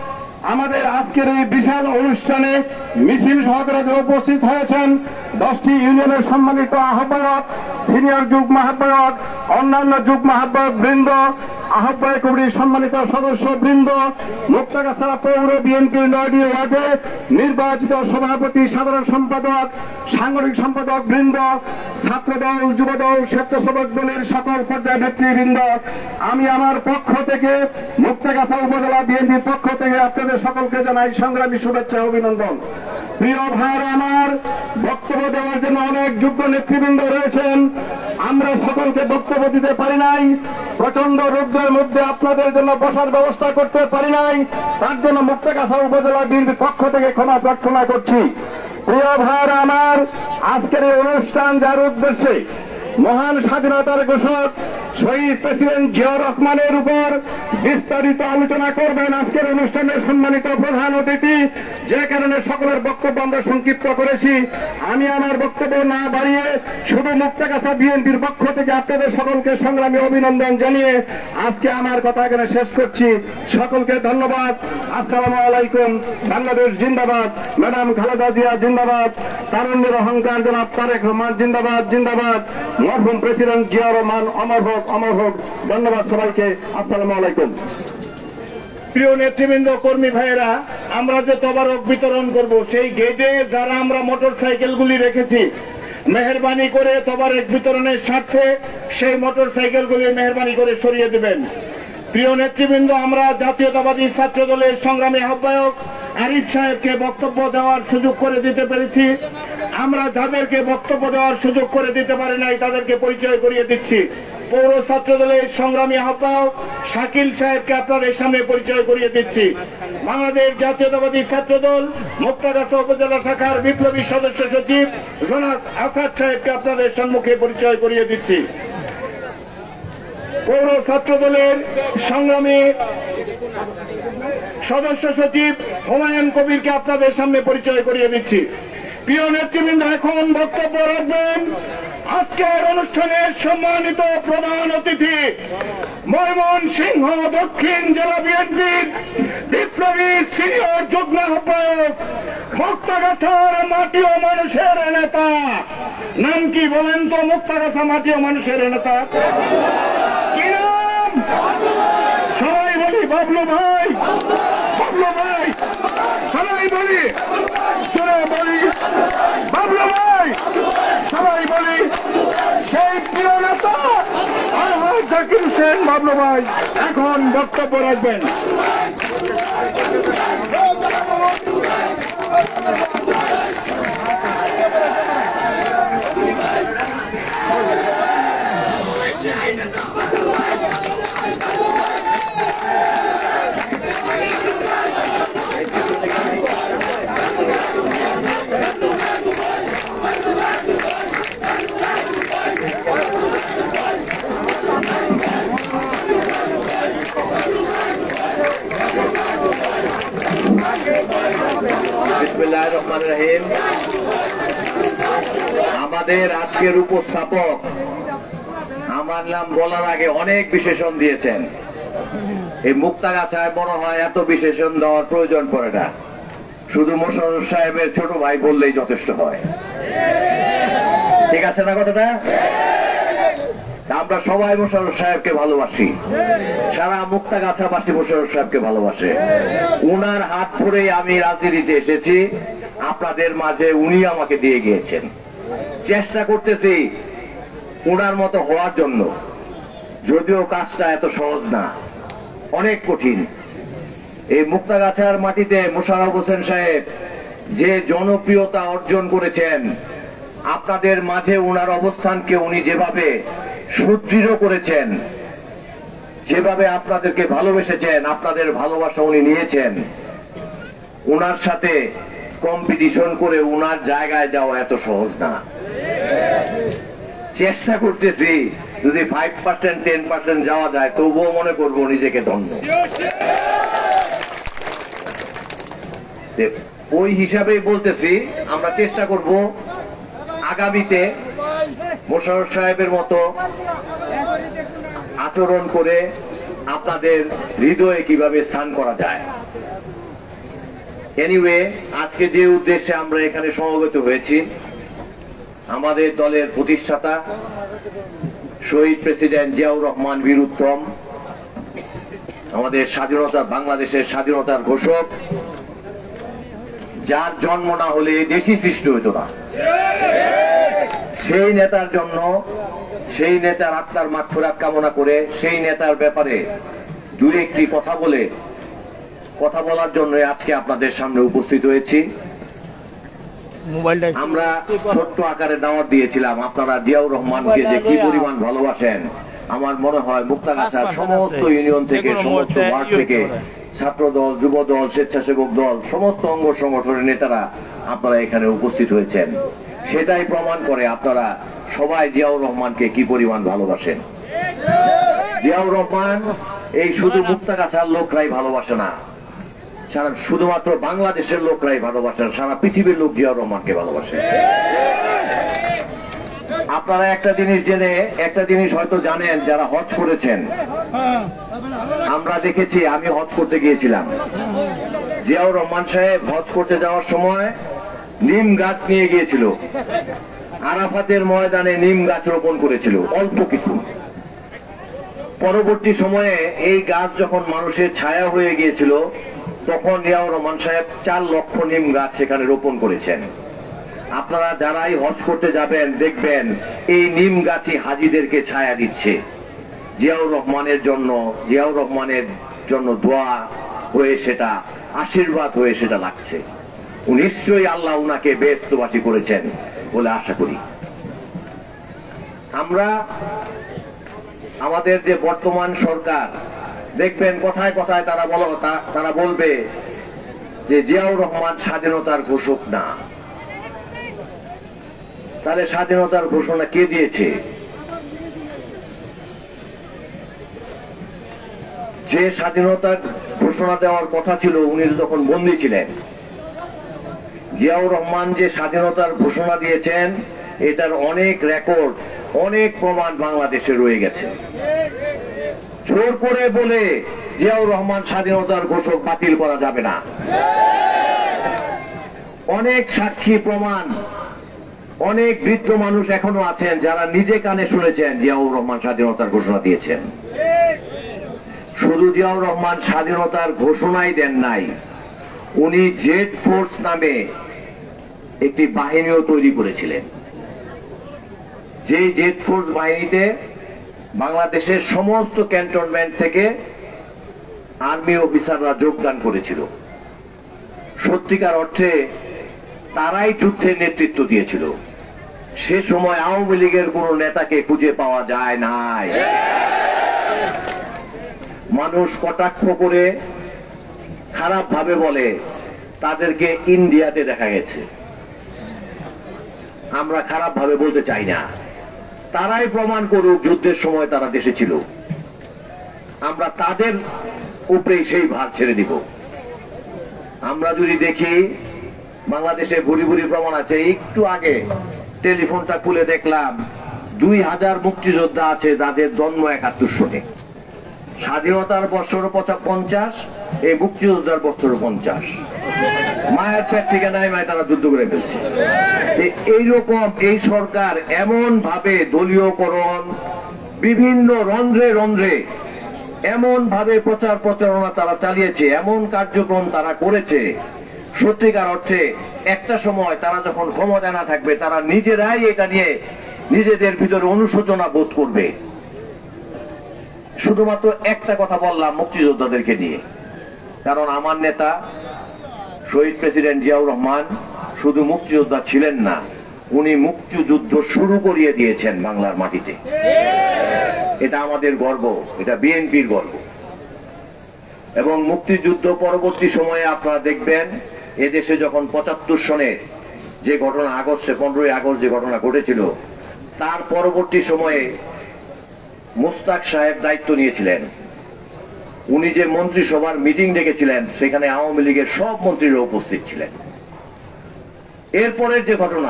আমাদের আজকের এই বিশাল অনুষ্ঠানে মিছিল সহকারে উপস্থিত হয়েছেন 10টি ইউনিয়নের সম্মানিত আহ্বায়ক, সিনিয়র যুগ্ম আহ্বায়ক, অন্যান্য যুগ্ম আহ্বায়ক বৃন্দ, আহ্বায়ক কমিটির সম্মানিত সদস্য বৃন্দ, মুক্তাগাছা পৌর বিএনপির 9টি ওয়ার্ডে নির্বাচিত সভাপতি, সাধারণ সম্পাদক, সাংগঠনিক সম্পাদক বৃন্দ, ছাত্রদল, যুবদল, স্বেচ্ছাসেবক দলের সকল পর্যায়ের নেতৃবৃন্দ, আমি আমার পক্ষ থেকে মুক্তাগাছা উপজেলা বিএনপির পক্ষ থেকে আপনাদের সকলকে জানাই সংগ্রামী শুভেচ্ছা অভিনন্দন। প্রিয় ভাইরা আমার, বক্তব্য দেওয়ার জন্য অনেক যোগ্য নেতৃবৃন্দ রয়েছেন, আমরা সকলকে বক্তব্য দিতে পারি নাই, প্রচন্ড রোদ্রের মধ্যে আপনাদের জন্য বসার ব্যবস্থা করতে পারি নাই, তার জন্য মুক্তাগাছা উপজেলা বিএনপির পক্ষ থেকে ক্ষমা প্রার্থনা করছি। প্রিয় ভাইরা আমার, আজকের এই অনুষ্ঠান যার উদ্দেশ্যে মহান স্বাধীনতার ঘোষক শহীদ প্রেসিডেন্ট জিয়া রহমানের উপর বিস্তারিত আলোচনা করবেন আজকের অনুষ্ঠানের সম্মানিত প্রধান অতিথি, যে কারণে সকলের বক্তব্য আমরা সংক্ষিপ্ত করেছি। আমি আমার বক্তব্য না বাড়িয়ে শুধু মুক্তাগাছা বিএনপির পক্ষ থেকে আপনাদের সকলকে সংগ্রামী অভিনন্দন জানিয়ে আজকে আমার কথা এখানে শেষ করছি। সকলকে ধন্যবাদ। আসসালামু আলাইকুম। বাংলাদেশ জিন্দাবাদ। ম্যাডাম খালেদা জিয়া জিন্দাবাদ। তারুণ্যের অহংকার জনাব তারেক রহমান জিন্দাবাদ জিন্দাবাদ। মরহুম প্রেসিডেন্ট জিয়া রহমান অমর হোক অমর হোক। ধন্যবাদ সবাইকে। আসসালামু আলাইকুম। প্রিয় নেতৃবৃন্দ, কর্মী ভাইয়েরা, আমরা যে তবারক বিতরণ করব সেই গেটে যারা আমরা মোটর সাইকেলগুলি রেখেছি, মেহরবানি করে তবারক বিতরণের স্বার্থে সেই মোটর সাইকেলগুলি মেহরবানি করে সরিয়ে দেবেন। প্রিয় নেতৃবৃন্দ, আমরা জাতীয়তাবাদী ছাত্র দলের সংগ্রামী আহ্বায়ক আরিফ সাহেবকে বক্তব্য দেওয়ার সুযোগ করে দিতে পেরেছি। আমরা যাদেরকে বক্তব্য দেওয়ার সুযোগ করে দিতে পারি নাই তাদেরকে পরিচয় করিয়ে দিচ্ছি। পৌর ছাত্র দলের সংগ্রামী আহ্বায়ক শাকিল সাহেবকে আপনাদের সামনে পরিচয় করিয়ে দিচ্ছি। বাংলাদেশ জাতীয়তাবাদী ছাত্র দল মুক্তাগাছা উপজেলা শাখার বিপ্লবী সদস্য সচিব জনাব আসাদ সাহেবকে আপনাদের সম্মুখে পরিচয় করিয়ে দিচ্ছি। পৌর ছাত্র দলের সংগ্রামী সদস্য সচিব হুমায়ুন কবিরকে আপনাদের সামনে পরিচয় করিয়ে দিচ্ছি। প্রিয় নেতৃবৃন্দ, এখন বক্তব্য রাখবেন আজকের অনুষ্ঠানের সম্মানিত প্রধান অতিথি ময়মনসিংহ দক্ষিণ জেলা বিএনপির বিপ্লবী সিনিয়র যুগ্ম আহ্বায়ক, মুক্তাগাছার মাটি ও মানুষের নেতা। নাম কি বলেন তো? মুক্তাগাছা মাটি ও মানুষের নেতা কি নাম? সবাই বলি বাবলু ভাই, বাবলু ভাই, সবাই বলি, জোরে বলি বাবলু ভাই, সবাই বলি। সেই প্রিয় নেতা জাকির হোসেন বাবলু ভাই এখন বক্তব্য রাখবেন। বিসমিল্লাহির রহমানির রহিম। আমাদের আজকের উপস্থাপক আমার নাম বলার আগে অনেক বিশেষণ দিয়েছেন। এই মুক্তাগাছায় মনে হয় এত বিশেষণ দেওয়ার প্রয়োজন পড়ে না, শুধু মোশাররফ সাহেবের ছোট ভাই বললেই যথেষ্ট হয়। ঠিক আছে না কথাটা? আমরা সবাই মোশাররফ সাহেবকে ভালোবাসি, সারা মুক্তাগাছাবাসী মোশাররফ সাহেবকে ভালোবাসে। উনার হাত ধরেই আমি রাজনীতিতে এসেছি, আপনাদের মাঝে উনি আমাকে দিয়ে গিয়েছেন। চেষ্টা করতেছি উনার মতো হওয়ার জন্য, যদিও কাজটা এত সহজ না, অনেক কঠিন। এই মুক্তাগাছার মাটিতে মোশাররফ হোসেন সাহেব যে জনপ্রিয়তা অর্জন করেছেন, আপনাদের মাঝে উনার অবস্থানকে উনি যেভাবে সুদৃঢ় করেছেন, যেভাবে আপনাদেরকে ভালোবেসেছেন, আপনাদের ভালোবাসা উনি নিয়েছেন, উনার সাথে কম্পিটিশন করে উনার জায়গায় যাওয়া এত সহজ না। চেষ্টা করতেছি, যদি 5% 10% যাওয়া যায় তবুও মনে করবো নিজেকে ধন্য। ওই হিসাবেই বলতেছি, আমরা চেষ্টা করব আগামীতে মোশাররফ সাহেবের মতো আচরণ করে আপনাদের হৃদয়ে কিভাবে স্থান করা যায়। এনিওয়ে, আজকে যে উদ্দেশ্যে আমরা এখানে সমবেত হয়েছি, আমাদের দলের প্রতিষ্ঠাতা শহীদ প্রেসিডেন্ট জিয়াউর রহমান বীর উত্তম, আমাদের স্বাধীনতা, বাংলাদেশের স্বাধীনতার ঘোষক, যার জন্ম না হলে এই দেশই সৃষ্টি হইত না, সেই নেতার জন্য, সেই নেতার আত্মার মাগফিরাত কামনা করে, সেই নেতার ব্যাপারে দুই একটি কথা বলার জন্য আজকে আপনাদের সামনে উপস্থিত হয়েছি। আমরা ছোট্ট আকারে দাওয়াত দিয়েছিলাম, আপনারা জিয়াউর রহমানকে যে কি পরিমাণ ভালোবাসেন, আমার মনে হয় মুক্তাগাছার সমস্ত ইউনিয়ন থেকে, সমস্ত ওয়ার্ড থেকে, ছাত্র দল, যুব দল, স্বেচ্ছাসেবক দল, সমস্ত অঙ্গ সংগঠনের নেতারা আপনারা এখানে উপস্থিত হয়েছেন। সেটাই প্রমাণ করে আপনারা সবাই জিয়াউর রহমানকে কি পরিমাণ ভালোবাসেন। জিয়াউর রহমান এই শুধু মুক্তাগাছার লোকরাই ভালোবাসে না, সারা শুধুমাত্র বাংলাদেশের লোকরাই ভালোবাসেন, সারা পৃথিবীর লোক জিয়াউর রহমানকে ভালোবাসে। আপনারা একটা জিনিস হয়তো জানেন, যারা হজ করেছেন, আমরা দেখেছি, আমি হজ করতে গিয়েছিলাম, জিয়াউর রহমান সাহেব হজ করতে যাওয়ার সময় নিম গাছ নিয়ে গিয়েছিল, আরাফাতের ময়দানে নিম গাছ রোপণ করেছিল, অল্প কিছু। পরবর্তী সময়ে এই গাছ যখন মানুষের ছায়া হয়ে গিয়েছিল, তখন জিয়াউর রহমান সাহেব 4 লক্ষ নিম গাছ সেখানে রোপণ করেছেন। আপনারা যারাই হজ করতে যাবেন, দেখবেন এই নিম গাছই হাজিদেরকে ছায়া দিচ্ছে। জিয়াউর রহমানের জন্য দোয়া হয়ে, সেটা আশীর্বাদ হয়ে সেটা লাগছে। নিশ্চয়ই আল্লাহ উনাকে বেহেশতবাসী করেছেন বলে আশা করি। আমরা আমাদের যে বর্তমান সরকার, দেখবেন কথায় কথায় তারা বলবে যে জিয়াউর রহমান স্বাধীনতার ঘোষক না। তাহলে স্বাধীনতার ঘোষণা কে দিয়েছে? যে স্বাধীনতার ঘোষণা দেওয়ার কথা ছিল, উনি যখন বন্দী ছিলেন, জিয়াউর রহমান যে স্বাধীনতার ঘোষণা দিয়েছেন, এটার অনেক রেকর্ড, অনেক প্রমাণ বাংলাদেশে রয়ে গেছে। জোর করে বলে জিয়াউর রহমান স্বাধীনতার ঘোষক বাতিল করা যাবে না। অনেক সাক্ষী প্রমাণ, অনেক বৃদ্ধ মানুষ এখনো আছেন যারা নিজে কানে শুনেছেন জিয়াউর রহমান স্বাধীনতার ঘোষণা দিয়েছেন। শুধু জিয়াউর রহমান স্বাধীনতার ঘোষণাই দেন নাই, উনি জেড ফোর্স নামে একটি বাহিনীও তৈরি করেছিলেন। যে জেড ফোর্স বাহিনীতে বাংলাদেশের সমস্ত ক্যান্টনমেন্ট থেকে আর্মি অফিসাররা যোগদান করেছিল। সত্যিকার অর্থে তারাই যুদ্ধের নেতৃত্ব দিয়েছিল। সে সময় আওয়ামী লীগের কোন নেতাকে খুঁজে পাওয়া যায় নাই। মানুষ কটাক্ষ করে খারাপ ভাবে বলে তাদেরকে ইন্ডিয়াতে দেখা গেছে। আমরা খারাপ ভাবে বলতে চাই না, তারাই প্রমাণ করুক যুদ্ধের সময় তারা দেশে ছিল। আমরা তাদের উপরেই সেই ভার ছেড়ে দিব। আমরা যদি দেখি বাংলাদেশে ভুরি ভুরি প্রমাণ আছে। একটু আগে টেলিফোনটা খুলে দেখলাম 2000 মুক্তিযোদ্ধা আছে যাদের জন্ম 71 সনে। স্বাধীনতার বছর 50, এই মুক্তিযোদ্ধার বছর 50। মায়ের পেট থেকে নাই মায় তারা যুদ্ধ করে ফেলছে। এইরকম এই সরকার এমন ভাবে দলীয়করণ, বিভিন্ন রন্ধ্রে রন্ধ্রে এমন ভাবে প্রচার প্রচারণা তারা চালিয়েছে, এমন কার্যক্রম তারা করেছে। সত্যিকার অর্থে একটা সময় তারা যখন ক্ষমতা না থাকবে, তারা নিজেরাই এটা নিয়ে নিজেদের ভিতরে অনুশোচনা বোধ করবে। শুধুমাত্র একটা কথা বললাম মুক্তিযোদ্ধাদেরকে নিয়ে, কারণ আমার নেতা শহীদ প্রেসিডেন্ট জিয়াউর রহমান শুধু মুক্তিযোদ্ধা ছিলেন না, উনি মুক্তিযুদ্ধ শুরু করিয়ে দিয়েছেন বাংলার মাটিতে। এটা আমাদের গর্ব, এটা বিএনপির গর্ব। এবং মুক্তিযুদ্ধ পরবর্তী সময়ে আপনারা দেখবেন এদেশে যখন 75 সনের যে ঘটনা, 15ই আগস্ট যে ঘটনা ঘটেছিল, তার পরবর্তী সময়ে মুস্তাক সাহেব দায়িত্ব নিয়েছিলেন। উনি যে মন্ত্রিসভার মিটিং ডেকেছিলেন, সেখানে আওয়ামী লীগের সব মন্ত্রীরা উপস্থিত ছিলেন। এরপরের যে ঘটনা,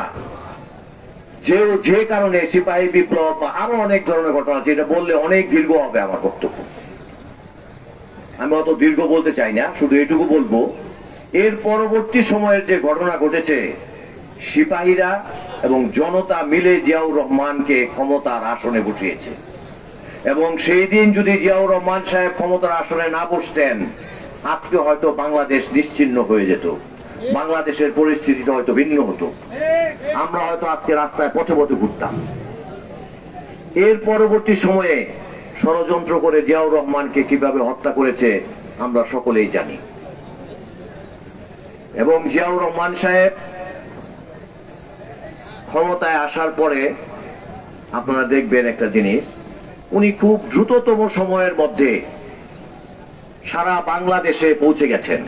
যে কারণে সিপাহী বিপ্লব বা আরো অনেক ধরনের ঘটনা, যেটা বললে অনেক দীর্ঘ হবে আমার বক্তব্য, আমি অত দীর্ঘ বলতে চাই না, শুধু এটুকু বলবো, এর পরবর্তী সময়ের যে ঘটনা ঘটেছে, সিপাহীরা এবং জনতা মিলে জিয়াউর রহমানকে ক্ষমতার আসনে বসিয়েছে। এবং সেই দিন যদি জিয়াউর রহমান সাহেব ক্ষমতার আসনে না বসতেন, আজকে হয়তো বাংলাদেশ নিশ্চিহ্ন হয়ে যেত, বাংলাদেশের পরিস্থিতিটা হয়তো ভিন্ন হতো, আমরা হয়তো আজকে রাস্তায় পথে পথে ঘুরতাম। এর পরবর্তী সময়ে ষড়যন্ত্র করে জিয়াউর রহমানকে কিভাবে হত্যা করেছে আমরা সকলেই জানি। এবং জিয়াউর রহমান সাহেব ক্ষমতায় আসার পরে আপনারা দেখবেন একটা জিনিস, উনি খুব দ্রুততম সময়ের মধ্যে সারা বাংলাদেশে পৌঁছে গেছেন।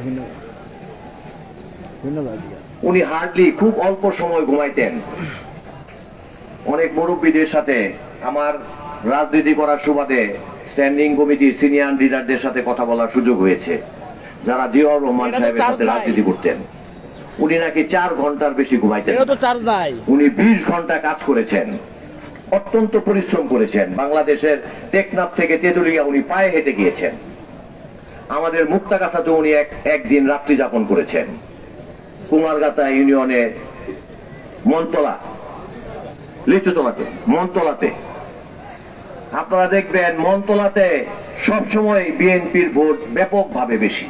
উনি হার্ডলি খুব অল্প সময় ঘুমাইতেন। অনেক মুরব্বীদের সাথে আমার রাজনীতি করার সুবাদে স্ট্যান্ডিং কমিটির সিনিয়র লিডারদের সাথে কথা বলার সুযোগ হয়েছে, যারা জিয়াউর রহমান সাহেবের সাথে রাজনীতি করতেন। উনি নাকি 4 ঘন্টার বেশি ঘুমাইতেন। উনি 20 ঘন্টা কাজ করেছেন, অত্যন্ত পরিশ্রম করেছেন। বাংলাদেশের টেকনাফ থেকে তেতুলিয়া উনি পায়ে হেঁটে গিয়েছেন। আমাদের মুক্তাগাছাতে উনি একদিন রাত্রি যাপন করেছেন। কুমারগাতা ইউনিয়নে মনতলা, লিচুতলাতে, মনতলাতে আপনারা দেখবেন মনতলাতে সবসময় বিএনপির ভোট ব্যাপকভাবে বেশি।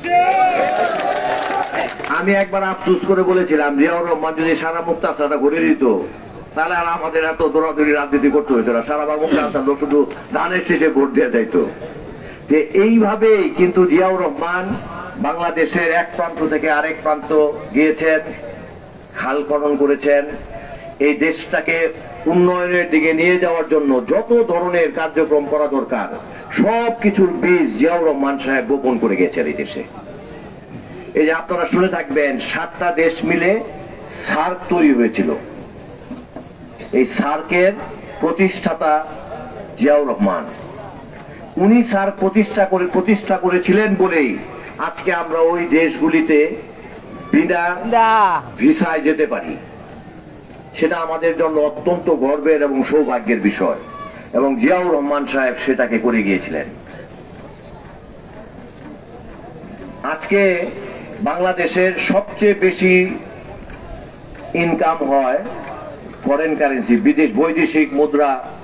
আমি একবার আফসোস করে বলেছিলাম, জিয়াউর রহমান যদি সারা মুক্তাগাছাটা ঘুরে দিত, তাহলে আর আমাদের এত দৌড়াদৌড়ি রাজনীতি করতে হইতো না। সারা মুক্তাগাছা লোক শুধু ধানের শেষে ভোট দিয়ে যাইতো। যে এইভাবেই কিন্তু জিয়াউর রহমান বাংলাদেশের এক প্রান্ত থেকে আরেক প্রান্ত গিয়েছেন, খাল খনন করেছেন। এই দেশটাকে উন্নয়নের দিকে নিয়ে যাওয়ার জন্য যত ধরনের কার্যক্রম করা দরকার, সবকিছুর বীজ জিয়াউর রহমান সাহেব বপন করে গেছেন এই দেশে। এই যে আপনারা শুনে থাকবেন, 7টা দেশ মিলে সার্ক তৈরি হয়েছিল। এই সার্কের প্রতিষ্ঠাতা জিয়াউর রহমান। উনি সার্ক প্রতিষ্ঠা করেছিলেন বলেই আজকে আমরা ওই দেশগুলিতে বিনা ভিসায় যেতে পারি। সেটা আমাদের জন্য অত্যন্ত গর্বের এবং সৌভাগ্যের বিষয়, এবং জিয়াউর রহমান সাহেব সেটাকে করে গিয়েছিলেন। আজকে বাংলাদেশের সবচেয়ে বেশি ইনকাম হয় ফরেন কারেন্সি, বৈদেশিক মুদ্রা